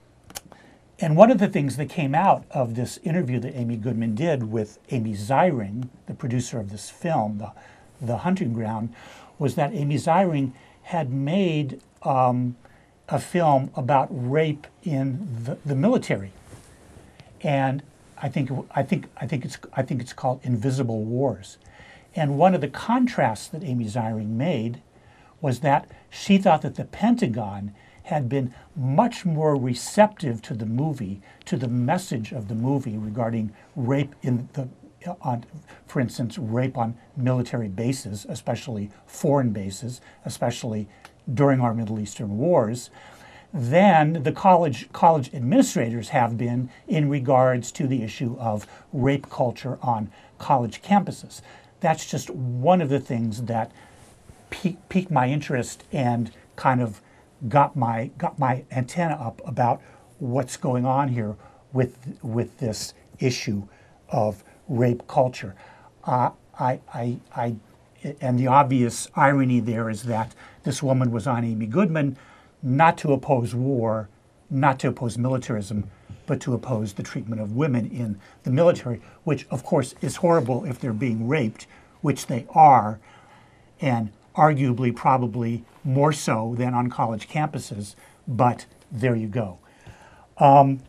[SPEAKER 4] And one of the things that came out of this interview that Amy Goodman did with Amy Ziering, the producer of this film, The, the Hunting Ground, was that Amy Ziering had made um, a film about rape in the, the military. And I think I think I think it's I think it's called Invisible Wars. And one of the contrasts that Amy Ziering made was that she thought that the Pentagon had been much more receptive to the movie, to the message of the movie regarding rape in the, on, for instance, rape on military bases, especially foreign bases, especially during our Middle Eastern wars, than the college college administrators have been in regards to the issue of rape culture on college campuses. That's just one of the things that piqued, piqued my interest and kind of got my got my antenna up about what's going on here with with this issue of rape culture. Uh, I, I, I, and the obvious irony there is that this woman was on Amy Goodman, not to oppose war, not to oppose militarism, but to oppose the treatment of women in the military, which of course is horrible if they're being raped, which they are, and arguably probably more so than on college campuses, but there you go. Um,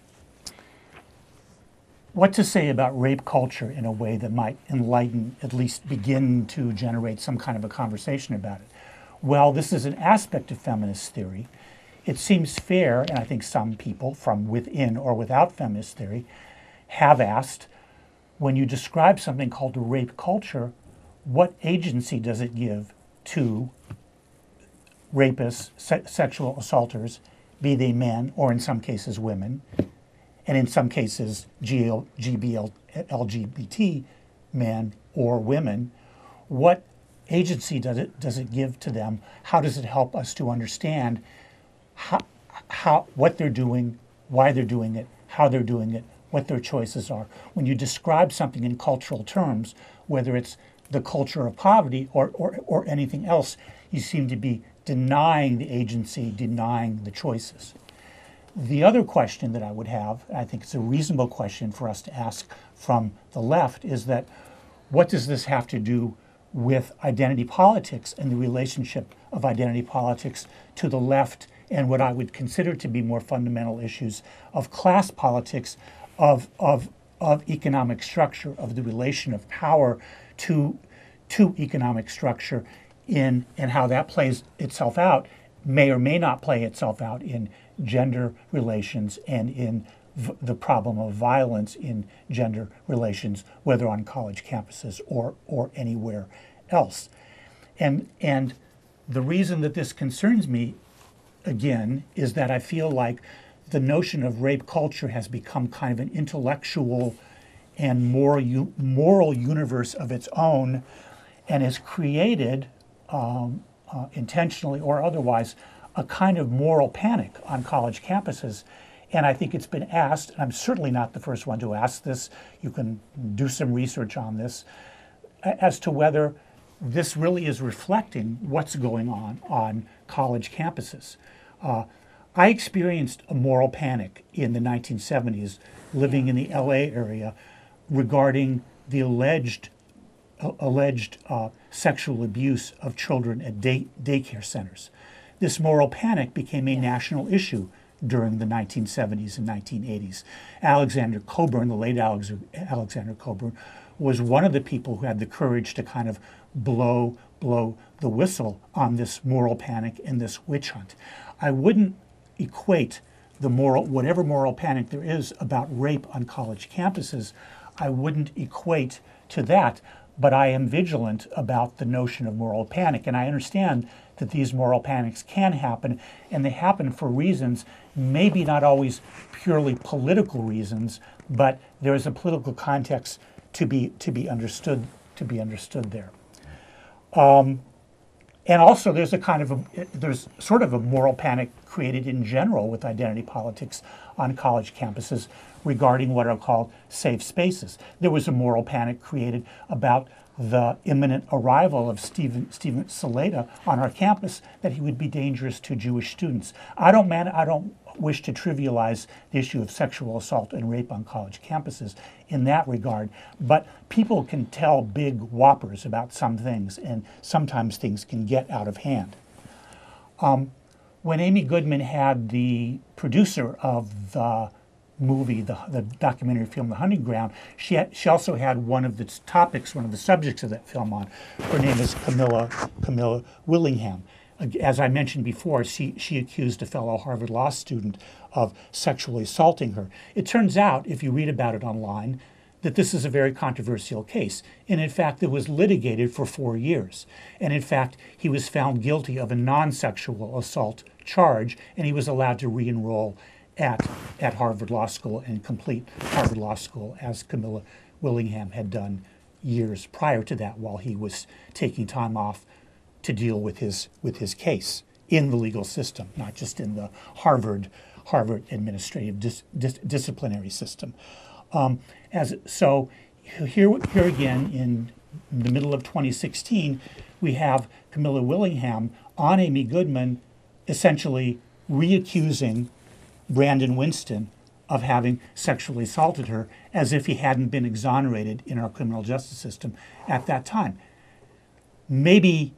[SPEAKER 4] what to say about rape culture in a way that might enlighten, at least begin to generate some kind of a conversation about it? Well, this is an aspect of feminist theory. It seems fair, and I think some people from within or without feminist theory have asked, when you describe something called a rape culture, what agency does it give to rapists, se- sexual assaulters, be they men or in some cases women, and in some cases G L, G B L, L G B T men or women? What agency does it does it give to them? How does it help us to understand how, how what they're doing, why they're doing it, how they're doing it, what their choices are? When you describe something in cultural terms, whether it's the culture of poverty or, or, or anything else, you seem to be denying the agency, denying the choices. The other question that I would have, I think it's a reasonable question for us to ask from the left, is that what does this have to do with identity politics and the relationship of identity politics to the left and what I would consider to be more fundamental issues of class politics, of, of, of economic structure, of the relation of power to, to economic structure, in and how that plays itself out, may or may not play itself out in gender relations and in v- the problem of violence in gender relations, whether on college campuses or, or anywhere else. And, and the reason that this concerns me, again, is that I feel like the notion of rape culture has become kind of an intellectual and moral, moral universe of its own, and has created, um, uh, intentionally or otherwise, a kind of moral panic on college campuses. And I think it's been asked, and I'm certainly not the first one to ask this, you can do some research on this, as to whether this really is reflecting what's going on on college campuses. Uh, I experienced a moral panic in the nineteen seventies living in the L A area regarding the alleged uh, alleged uh, sexual abuse of children at day, daycare centers. This moral panic became a national issue during the nineteen seventies and nineteen eighties. Alexander Cockburn, the late Alex, Alexander Cockburn, was one of the people who had the courage to kind of blow blow the whistle on this moral panic and this witch hunt. I wouldn't equate the moral, whatever moral panic there is about rape on college campuses, I wouldn't equate to that, but I am vigilant about the notion of moral panic. And I understand that these moral panics can happen, and they happen for reasons, maybe not always purely political reasons, but there is a political context to be to be understood to be understood there. Um, and also, there's a kind of a, there's sort of a moral panic created in general with identity politics on college campuses regarding what are called safe spaces. There was a moral panic created about the imminent arrival of Stephen Stephen Saleta on our campus, that he would be dangerous to Jewish students. I don't man I don't wish to trivialize the issue of sexual assault and rape on college campuses in that regard, but people can tell big whoppers about some things, and sometimes things can get out of hand. Um, when Amy Goodman had the producer of the movie, the, the documentary film, The Hunting Ground, she, had, she also had one of the topics, one of the subjects of that film on. Her name is Camilla, Camilla Willingham. As I mentioned before, she, she accused a fellow Harvard Law student of sexually assaulting her. It turns out, if you read about it online, that this is a very controversial case. And in fact, it was litigated for four years. And in fact, he was found guilty of a non-sexual assault charge, and he was allowed to re-enroll at, at Harvard Law School and complete Harvard Law School, as Camilla Willingham had done years prior to that, while he was taking time off to deal with his with his case in the legal system, not just in the Harvard Harvard administrative dis, dis, disciplinary system. Um, as so, here here again in the middle of twenty sixteen, we have Camilla Willingham on Amy Goodman, essentially reaccusing Brandon Winston of having sexually assaulted her, as if he hadn't been exonerated in our criminal justice system at that time. Maybe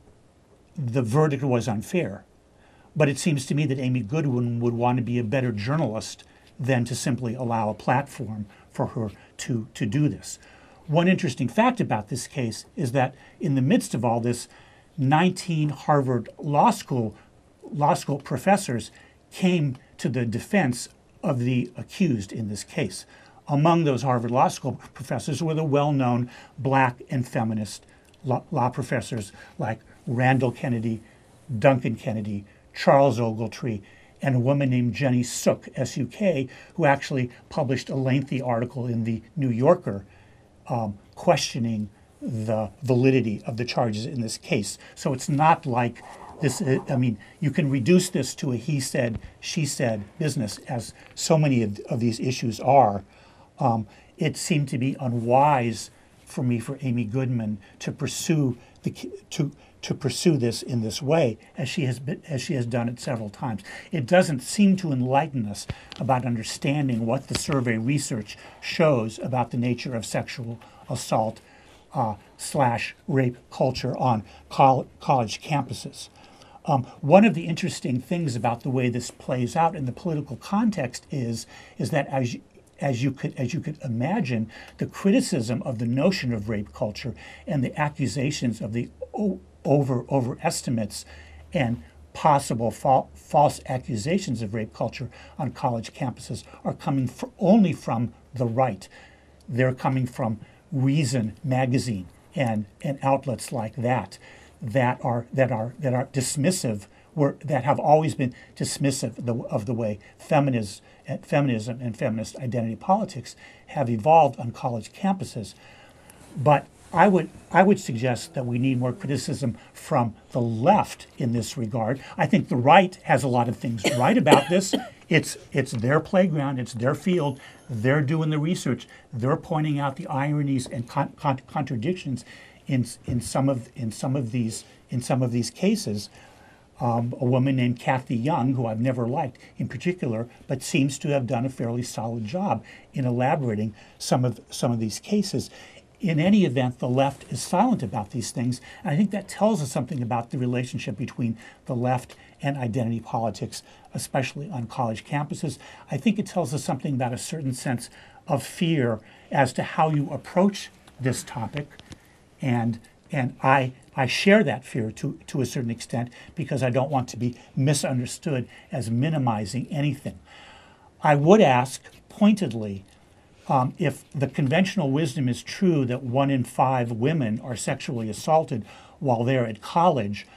[SPEAKER 4] the verdict was unfair, but it seems to me that Amy Goodman would want to be a better journalist than to simply allow a platform for her to, to do this. One interesting fact about this case is that in the midst of all this, nineteen Harvard Law School law school professors came to the defense of the accused in this case. Among those Harvard Law School professors were the well-known black and feminist law, law professors like Randall Kennedy, Duncan Kennedy, Charles Ogletree, and a woman named Jenny Suk, S U K, who actually published a lengthy article in the New Yorker um, questioning the validity of the charges in this case. So it's not like this, I mean, you can reduce this to a he said, she said business, as so many of, of these issues are. Um, it seemed to be unwise for me, for Amy Goodman, to pursue the to to pursue this in this way, as she has been, as she has done it several times. It doesn't seem to enlighten us about understanding what the survey research shows about the nature of sexual assault uh, slash rape culture on col- college campuses. Um, one of the interesting things about the way this plays out in the political context is is that as you, as you could as you could imagine, the criticism of the notion of rape culture and the accusations of the o- over overestimates and possible fa- false accusations of rape culture on college campuses are coming fr- only from the right. They're coming from Reason magazine and and outlets like that that are that are that are dismissive, were that have always been dismissive of the, of the way feminism, feminism and feminist identity politics have evolved on college campuses. But I would I would suggest that we need more criticism from the left in this regard. I think the right has a lot of things right about this. It's it's their playground, it's their field. They're doing the research. They're pointing out the ironies and con- con- contradictions in in some of in some of these in some of these cases. Um, a woman named Kathy Young, who I've never liked in particular, but seems to have done a fairly solid job in elaborating some of some of these cases. In any event, the left is silent about these things, and I think that tells us something about the relationship between the left and identity politics, especially on college campuses. I think it tells us something about a certain sense of fear as to how you approach this topic, and and I I share that fear to, to a certain extent, because I don't want to be misunderstood as minimizing anything. I would ask pointedly, Um, if the conventional wisdom is true that one in five women are sexually assaulted while they're at college,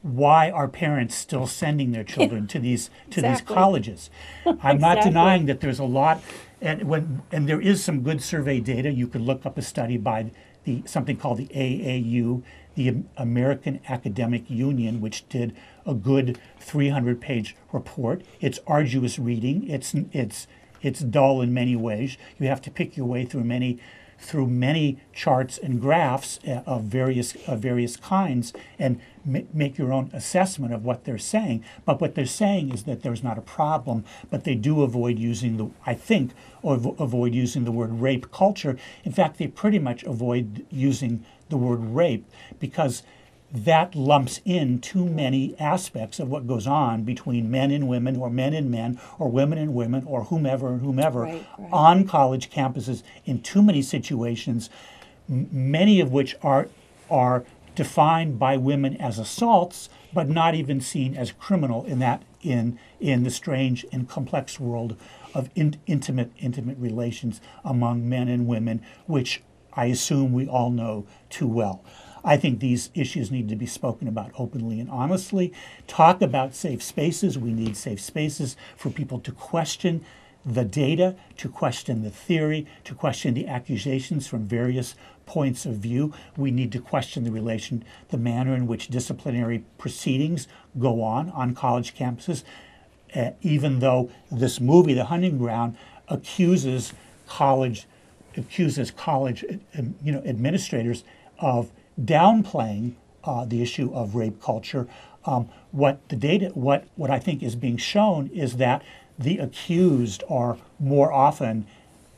[SPEAKER 4] why are parents still sending their children to these to these
[SPEAKER 3] Exactly.
[SPEAKER 4] colleges? I'm not
[SPEAKER 3] Exactly.
[SPEAKER 4] denying that there's a lot, and when and there is some good survey data. You could look up a study by the something called the A A U, the American Academic Union, which did a good three hundred page report. It's arduous reading. It's it's it's dull in many ways. You have to pick your way through many through many charts and graphs uh, of various of various kinds and ma- make your own assessment of what they're saying. But what they're saying is that there's not a problem, but they do avoid using the, I think, or avo- avoid using the word rape culture. In fact, they pretty much avoid using the word rape because that lumps in too many aspects of what goes on between men and women, or men and men, or women and women, or whomever and whomever
[SPEAKER 3] Right, right.
[SPEAKER 4] on college campuses in too many situations, m- many of which are are defined by women as assaults, but not even seen as criminal in that in in the strange and complex world of in, intimate intimate relations among men and women, which I assume we all know too well. I think these issues need to be spoken about openly and honestly. Talk about safe spaces. We need safe spaces for people to question the data, to question the theory, to question the accusations from various points of view. We need to question the relation, the manner in which disciplinary proceedings go on on college campuses, uh, even though this movie, The Hunting Ground, accuses college accuses college uh, you know, administrators of downplaying uh, the issue of rape culture. Um, what the data, what what I think is being shown is that the accused are more often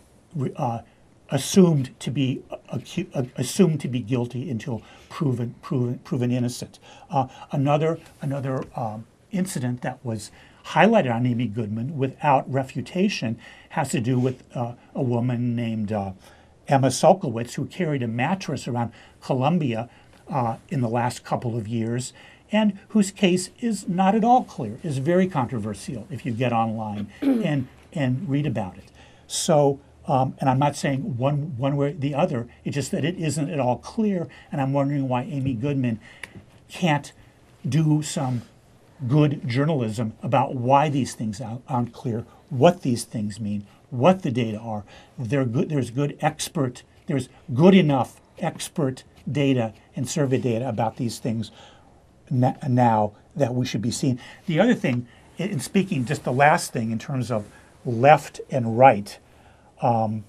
[SPEAKER 4] uh, assumed to be acu- uh, assumed to be guilty until proven proven proven innocent. Uh, another another um, incident that was highlighted on Amy Goodman without refutation has to do with uh, a woman named uh, Emma Sulkowicz, who carried a mattress around Columbia uh, in the last couple of years, and whose case is not at all clear, is very controversial if you get online and and read about it. So, um, and I'm not saying one one way or the other, it's just that it isn't at all clear, and I'm wondering why Amy Goodman can't do some good journalism about why these things aren't clear, what these things mean, what the data are. They're good, there's good expert, there's good enough expert data and survey data about these things na- now that we should be seeing. The other thing, in speaking, just the last thing in terms of left and right, um,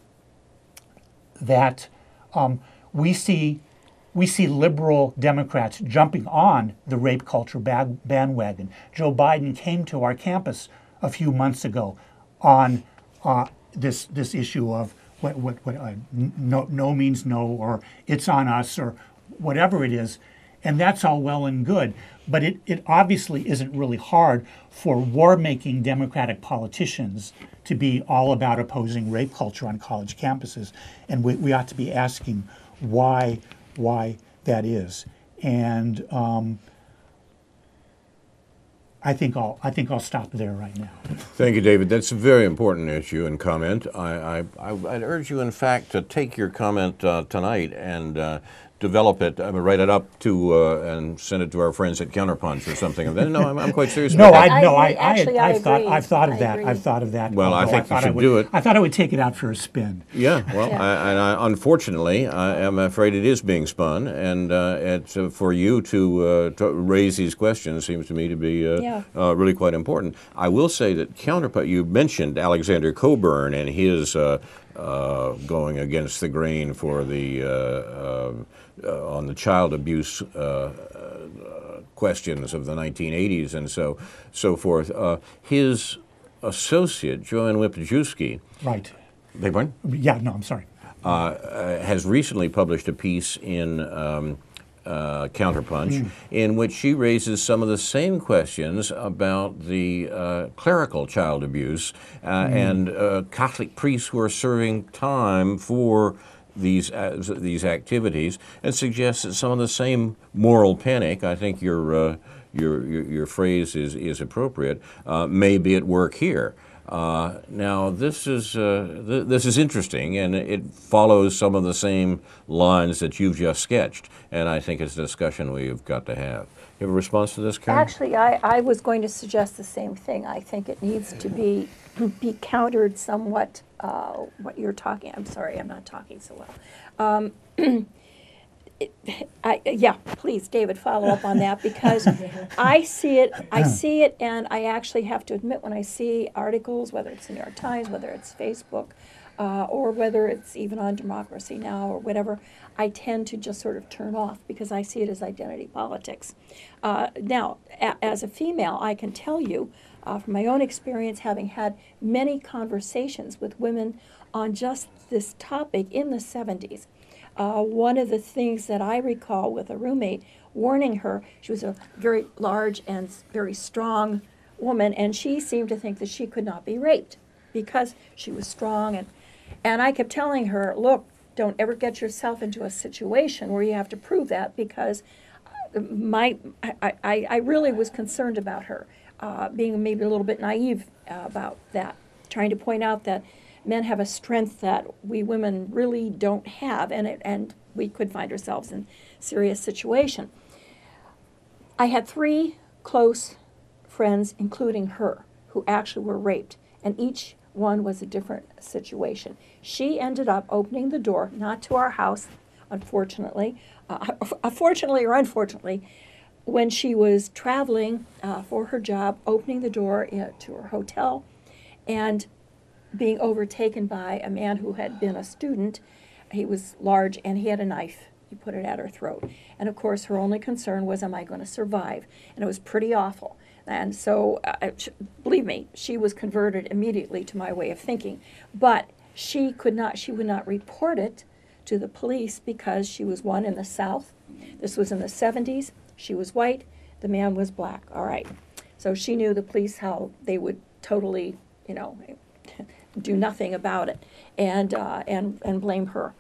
[SPEAKER 4] that um, we see we see liberal Democrats jumping on the rape culture bag- bandwagon. Joe Biden came to our campus a few months ago on uh, this this issue of what what, what uh, no no means no, or it's on us, or whatever it is, and that's all well and good. But it, it obviously isn't really hard for war-making Democratic politicians to be all about opposing rape culture on college campuses, and we, we ought to be asking why why that is. And um, I think I'll I think I'll stop there right now.
[SPEAKER 2] Thank you, David. That's a very important issue and comment. I, I, I I'd urge you, in fact, to take your comment uh, tonight and uh, develop it, I mean, write it up to uh, and send it to our friends at Counterpunch or something. No, I'm, I'm quite serious
[SPEAKER 4] No,
[SPEAKER 2] about that.
[SPEAKER 4] I no, I,
[SPEAKER 3] I-
[SPEAKER 4] I,
[SPEAKER 3] actually, I
[SPEAKER 4] I've thought
[SPEAKER 3] agree.
[SPEAKER 4] I've thought of
[SPEAKER 3] I
[SPEAKER 4] that.
[SPEAKER 3] agree.
[SPEAKER 4] I've thought of that.
[SPEAKER 2] Well, I
[SPEAKER 4] although
[SPEAKER 2] think you
[SPEAKER 4] thought I
[SPEAKER 2] should
[SPEAKER 4] would,
[SPEAKER 2] do it.
[SPEAKER 4] I thought I would take it out for a spin.
[SPEAKER 2] Yeah, well,
[SPEAKER 3] Yeah.
[SPEAKER 2] I, and I, unfortunately, I am afraid it is being spun, and uh, it's uh, for you to, uh, to raise these questions seems to me to be uh,
[SPEAKER 3] Yeah.
[SPEAKER 2] uh, really quite important. I will say that Counterpunch, you mentioned Alexander Coburn and his uh, uh, going against the grain for the uh, uh, uh, on the child abuse uh, uh, questions of the nineteen eighties and so so forth. Uh, his associate, Joanne Lipajewski,
[SPEAKER 4] Right.
[SPEAKER 2] beg pardon?
[SPEAKER 4] Yeah. No, I'm sorry.
[SPEAKER 2] Uh, uh, has recently published a piece in um, uh, Counterpunch in which she raises some of the same questions about the uh, clerical child abuse uh, and uh, Catholic priests who are serving time for these uh, these activities, and suggests that some of the same moral panic, I think your uh, your, your your phrase is is appropriate, uh, may be at work here. Uh, now, this is uh, th- this is interesting, and it follows some of the same lines that you've just sketched, and I think it's a discussion we've got to have. You have a response to this, Karen?
[SPEAKER 3] Actually, I, I was going to suggest the same thing. I think it needs to be be countered somewhat. Uh, what you're talking. I'm sorry, I'm not talking so well. Um, it, I, yeah, please, David, follow up on that, because I see it. I see it, and I actually have to admit, when I see articles, whether it's the New York Times, whether it's Facebook, uh, or whether it's even on Democracy Now! Or whatever, I tend to just sort of turn off, because I see it as identity politics. Uh, now, a as a female, I can tell you, uh, from my own experience, having had many conversations with women on just this topic in the seventies, uh, one of the things that I recall with a roommate warning her, she was a very large and very strong woman, and she seemed to think that she could not be raped because she was strong, and, and I kept telling her, look, don't ever get yourself into a situation where you have to prove that, because my I, I, I really was concerned about her, uh, being maybe a little bit naive uh, about that, trying to point out that men have a strength that we women really don't have, and it, and we could find ourselves in serious situation. I had three close friends, including her, who actually were raped, and each one was a different situation. She ended up opening the door, not to our house, unfortunately, uh, fortunately or unfortunately, when she was traveling uh, for her job, opening the door uh, to her hotel, and being overtaken by a man who had been a student. He was large, and he had a knife. He put it at her throat. And of course, her only concern was, am I going to survive? And it was pretty awful. And so, uh, believe me, she was converted immediately to my way of thinking. But she could not, she would not report it to the police, because she was, one, in the South. This was in the seventies. She was white. The man was black. All right. So she knew the police, how they would totally, you know, do nothing about it, and uh, and and blame her.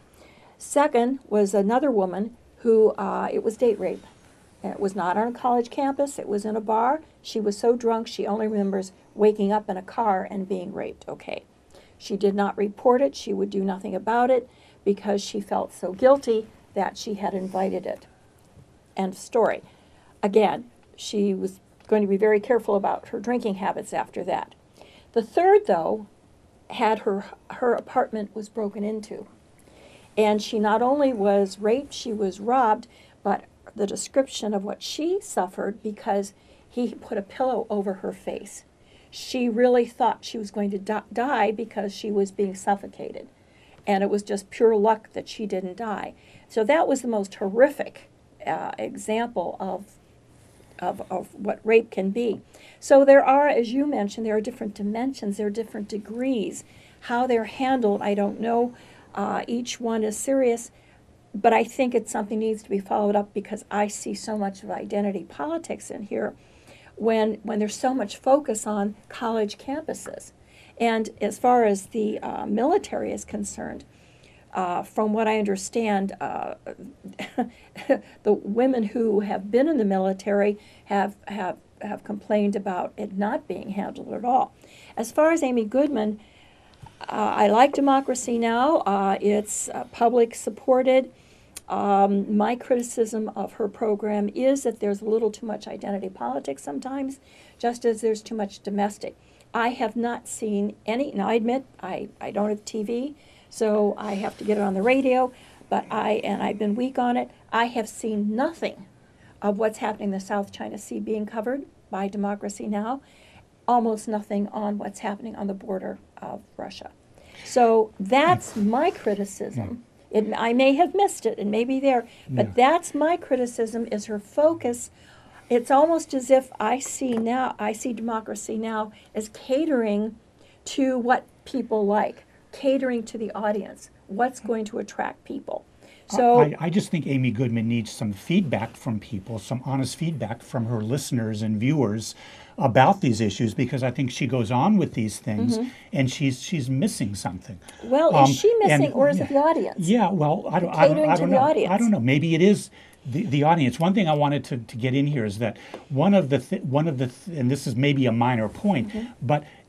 [SPEAKER 3] Second was another woman who uh, it was date rape. And it was not on a college campus. It was in a bar. She was so drunk she only remembers waking up in a car and being raped. Okay, she did not report it. She would do nothing about it because she felt so guilty that she had invited it. End of story. Again, she was going to be very careful about her drinking habits after that. The third, though, had her her apartment was broken into, and she not only was raped, she was robbed, but the description of what she suffered, because he put a pillow over her face. She really thought she was going to di die because she was being suffocated, and it was just pure luck that she didn't die. So that was the most horrific uh, example of Of, of what rape can be. So there are, as you mentioned, there are different dimensions, there are different degrees. How they're handled, I don't know. Uh, each one is serious, but I think it's something that needs to be followed up, because I see so much of identity politics in here when, when there's so much focus on college campuses. And as far as the uh, military is concerned, Uh, from what I understand, uh, the women who have been in the military have, have, have complained about it not being handled at all. As far as Amy Goodman, uh, I like Democracy Now! Uh, it's uh, public supported. Um, my criticism of her program is that there's a little too much identity politics sometimes, just as there's too much domestic. I have not seen any, now I admit I, I don't have T V, so I have to get it on the radio, but I, and I've been weak on it, I have seen nothing of what's happening in the South China Sea being covered by Democracy Now!, almost nothing on what's happening on the border of Russia. So that's my criticism. It, I may have missed it, it may be there, but
[SPEAKER 4] Yeah.
[SPEAKER 3] that's my criticism, is her focus. It's almost as if I see now, I see Democracy Now! As catering to what people like, catering to the audience, what's going to attract people. So
[SPEAKER 4] I, I just think Amy Goodman needs some feedback from people, some honest feedback from her listeners and viewers about these issues, because I think she goes on with these things
[SPEAKER 3] Mm-hmm.
[SPEAKER 4] and she's she's missing something.
[SPEAKER 3] well,
[SPEAKER 4] Um,
[SPEAKER 3] is she missing,
[SPEAKER 4] and-
[SPEAKER 3] or is it the audience?
[SPEAKER 4] Yeah, well, I don't, I don't,
[SPEAKER 3] Catering
[SPEAKER 4] I
[SPEAKER 3] to
[SPEAKER 4] don't
[SPEAKER 3] the
[SPEAKER 4] know.
[SPEAKER 3] audience.
[SPEAKER 4] I don't know. Maybe it is the, the audience. One thing I wanted to, to get in here is that one of the th one of the th and this is maybe a minor point,
[SPEAKER 3] Mm-hmm.
[SPEAKER 4] but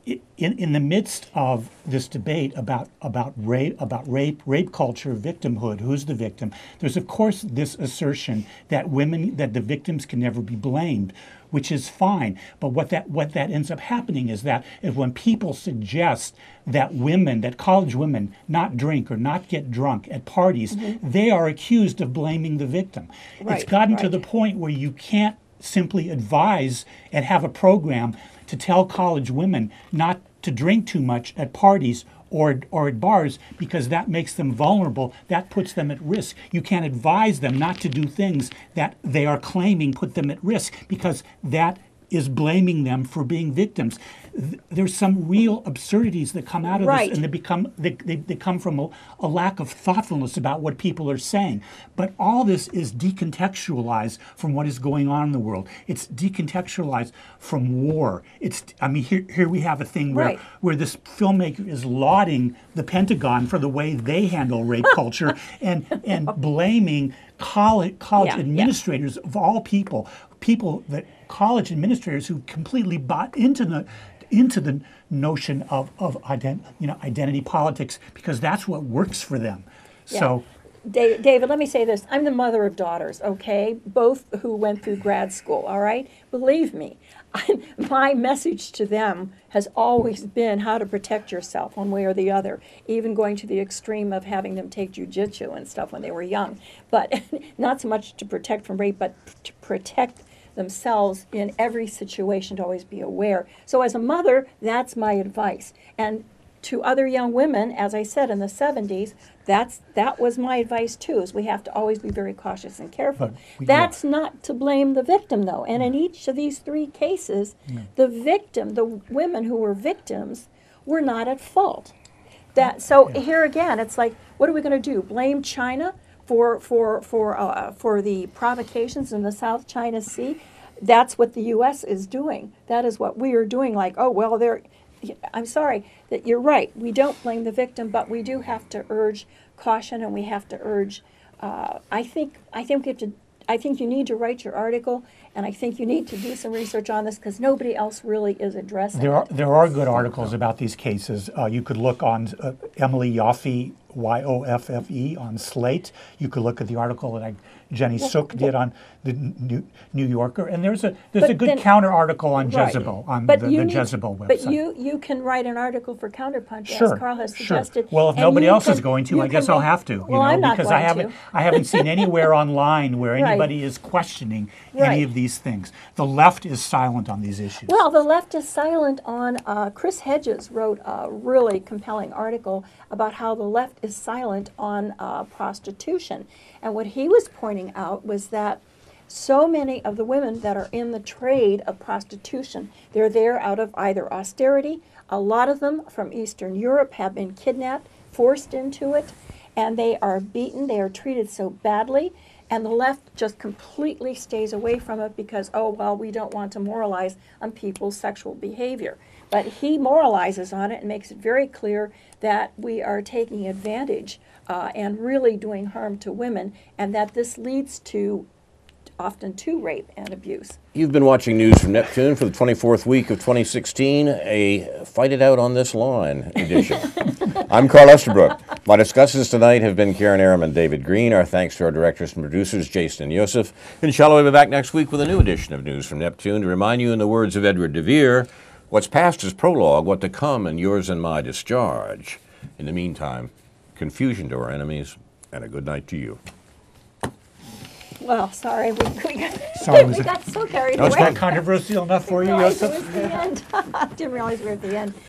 [SPEAKER 4] i- in, in the midst of this debate about, about rape, about rape, rape culture, victimhood, who's the victim, there's of course this assertion that women, that the victims can never be blamed, which is fine. But what that what that ends up happening is that is when people suggest that women, that college women not drink or not get drunk at parties,
[SPEAKER 3] Mm-hmm.
[SPEAKER 4] they are accused of blaming the victim.
[SPEAKER 3] Right,
[SPEAKER 4] It's gotten to
[SPEAKER 3] right.
[SPEAKER 4] the point where you can't simply advise and have a program to tell college women not to drink too much at parties or or at bars, because that makes them vulnerable, that puts them at risk. You can't advise them not to do things that they are claiming put them at risk, because that is blaming them for being victims. Th- There's some real absurdities that come out of
[SPEAKER 3] Right.
[SPEAKER 4] this, and they become they, they, they come from a, a lack of thoughtfulness about what people are saying. But all this is decontextualized from what is going on in the world. It's decontextualized from war. It's I mean here here we have a thing where
[SPEAKER 3] Right.
[SPEAKER 4] where this filmmaker is lauding the Pentagon for the way they handle rape culture and and blaming college college
[SPEAKER 3] Yeah, yeah.
[SPEAKER 4] administrators of all people, people that college administrators who completely bought into the into the notion of of ident, you know identity politics, because that's what works for them. So
[SPEAKER 3] Da- David, let me say this. I'm the mother of daughters, okay? Both who went through grad school, all right? Believe me, I, my message to them has always been how to protect yourself one way or the other, even going to the extreme of having them take jujitsu and stuff when they were young. But not so much to protect from rape, but to protect themselves in every situation, to always be aware. So as a mother, that's my advice. And to other young women, as I said in the seventies, that's that was my advice too, is we have to always be very cautious and careful.
[SPEAKER 4] But we-
[SPEAKER 3] That's not to blame the victim though. And in each of these three cases, the victim, the women who were victims, were not at fault. That so here again, it's like, what are we going to do? Blame China for for for uh, for the provocations in the South China Sea? That's what the U S is doing. That is what we are doing. Like, oh well, they're. I'm sorry that you're right. We don't blame the victim, but we do have to urge caution, and we have to urge. Uh, I think I think we have to. I think you need to write your article, and I think you need to do some research on this, because nobody else really is addressing
[SPEAKER 4] there are
[SPEAKER 3] it.
[SPEAKER 4] there are good articles about these cases. Uh, you could look on uh, Emily Yoffe, Y O F F E, on Slate. You could look at the article that I, Jenny Sook did on the New, New Yorker, and there's a there's
[SPEAKER 3] But
[SPEAKER 4] a good
[SPEAKER 3] then-
[SPEAKER 4] counter article on
[SPEAKER 3] Right.
[SPEAKER 4] Jezebel on
[SPEAKER 3] But
[SPEAKER 4] the,
[SPEAKER 3] you
[SPEAKER 4] the
[SPEAKER 3] need-
[SPEAKER 4] Jezebel website.
[SPEAKER 3] But you you can write an article for Counterpunch,
[SPEAKER 4] Sure,
[SPEAKER 3] as Carl has
[SPEAKER 4] sure.
[SPEAKER 3] suggested.
[SPEAKER 4] Well, if
[SPEAKER 3] and
[SPEAKER 4] nobody
[SPEAKER 3] you
[SPEAKER 4] else is
[SPEAKER 3] can-
[SPEAKER 4] going to,
[SPEAKER 3] you
[SPEAKER 4] I guess
[SPEAKER 3] can
[SPEAKER 4] I'll
[SPEAKER 3] make-
[SPEAKER 4] have to. You
[SPEAKER 3] Well,
[SPEAKER 4] know,
[SPEAKER 3] I'm not
[SPEAKER 4] because
[SPEAKER 3] going
[SPEAKER 4] I haven't
[SPEAKER 3] to.
[SPEAKER 4] I haven't seen anywhere online where
[SPEAKER 3] Right.
[SPEAKER 4] anybody is questioning
[SPEAKER 3] Right.
[SPEAKER 4] any of these things. The left is silent on these issues.
[SPEAKER 3] Well, the left is silent on. Uh, Chris Hedges wrote a really compelling article about how the left is silent on uh, prostitution, and what he was pointing out was that so many of the women that are in the trade of prostitution, they're there out of either austerity. A lot of them from Eastern Europe have been kidnapped, forced into it, and they are beaten. They are treated so badly. And the left just completely stays away from it because, oh, well, we don't want to moralize on people's sexual behavior. But he moralizes on it and makes it very clear that we are taking advantage uh, and really doing harm to women, and that this leads to often to rape and abuse.
[SPEAKER 2] You've been watching News from Neptune for the twenty-fourth week of twenty sixteen, a Fight It Out on This Line edition. I'm Carl Estabrook. My discussants tonight have been Karen Aram and David Green. Our thanks to our directors and producers, Jason and Yosef. Inshallah, we'll be back next week with a new edition of News from Neptune to remind you, in the words of Edward de Vere, what's past is prologue, what to come and yours and my discharge. In the meantime, confusion to our enemies, and a good night to you.
[SPEAKER 3] Well, sorry, we, we, got,
[SPEAKER 4] Sorry, was
[SPEAKER 3] we
[SPEAKER 4] it-
[SPEAKER 3] got so carried
[SPEAKER 2] No, it's
[SPEAKER 3] away.
[SPEAKER 2] not
[SPEAKER 4] Controversial enough for you,
[SPEAKER 3] Realized
[SPEAKER 4] Yosef?
[SPEAKER 3] it was the end. Didn't realize we were at the end.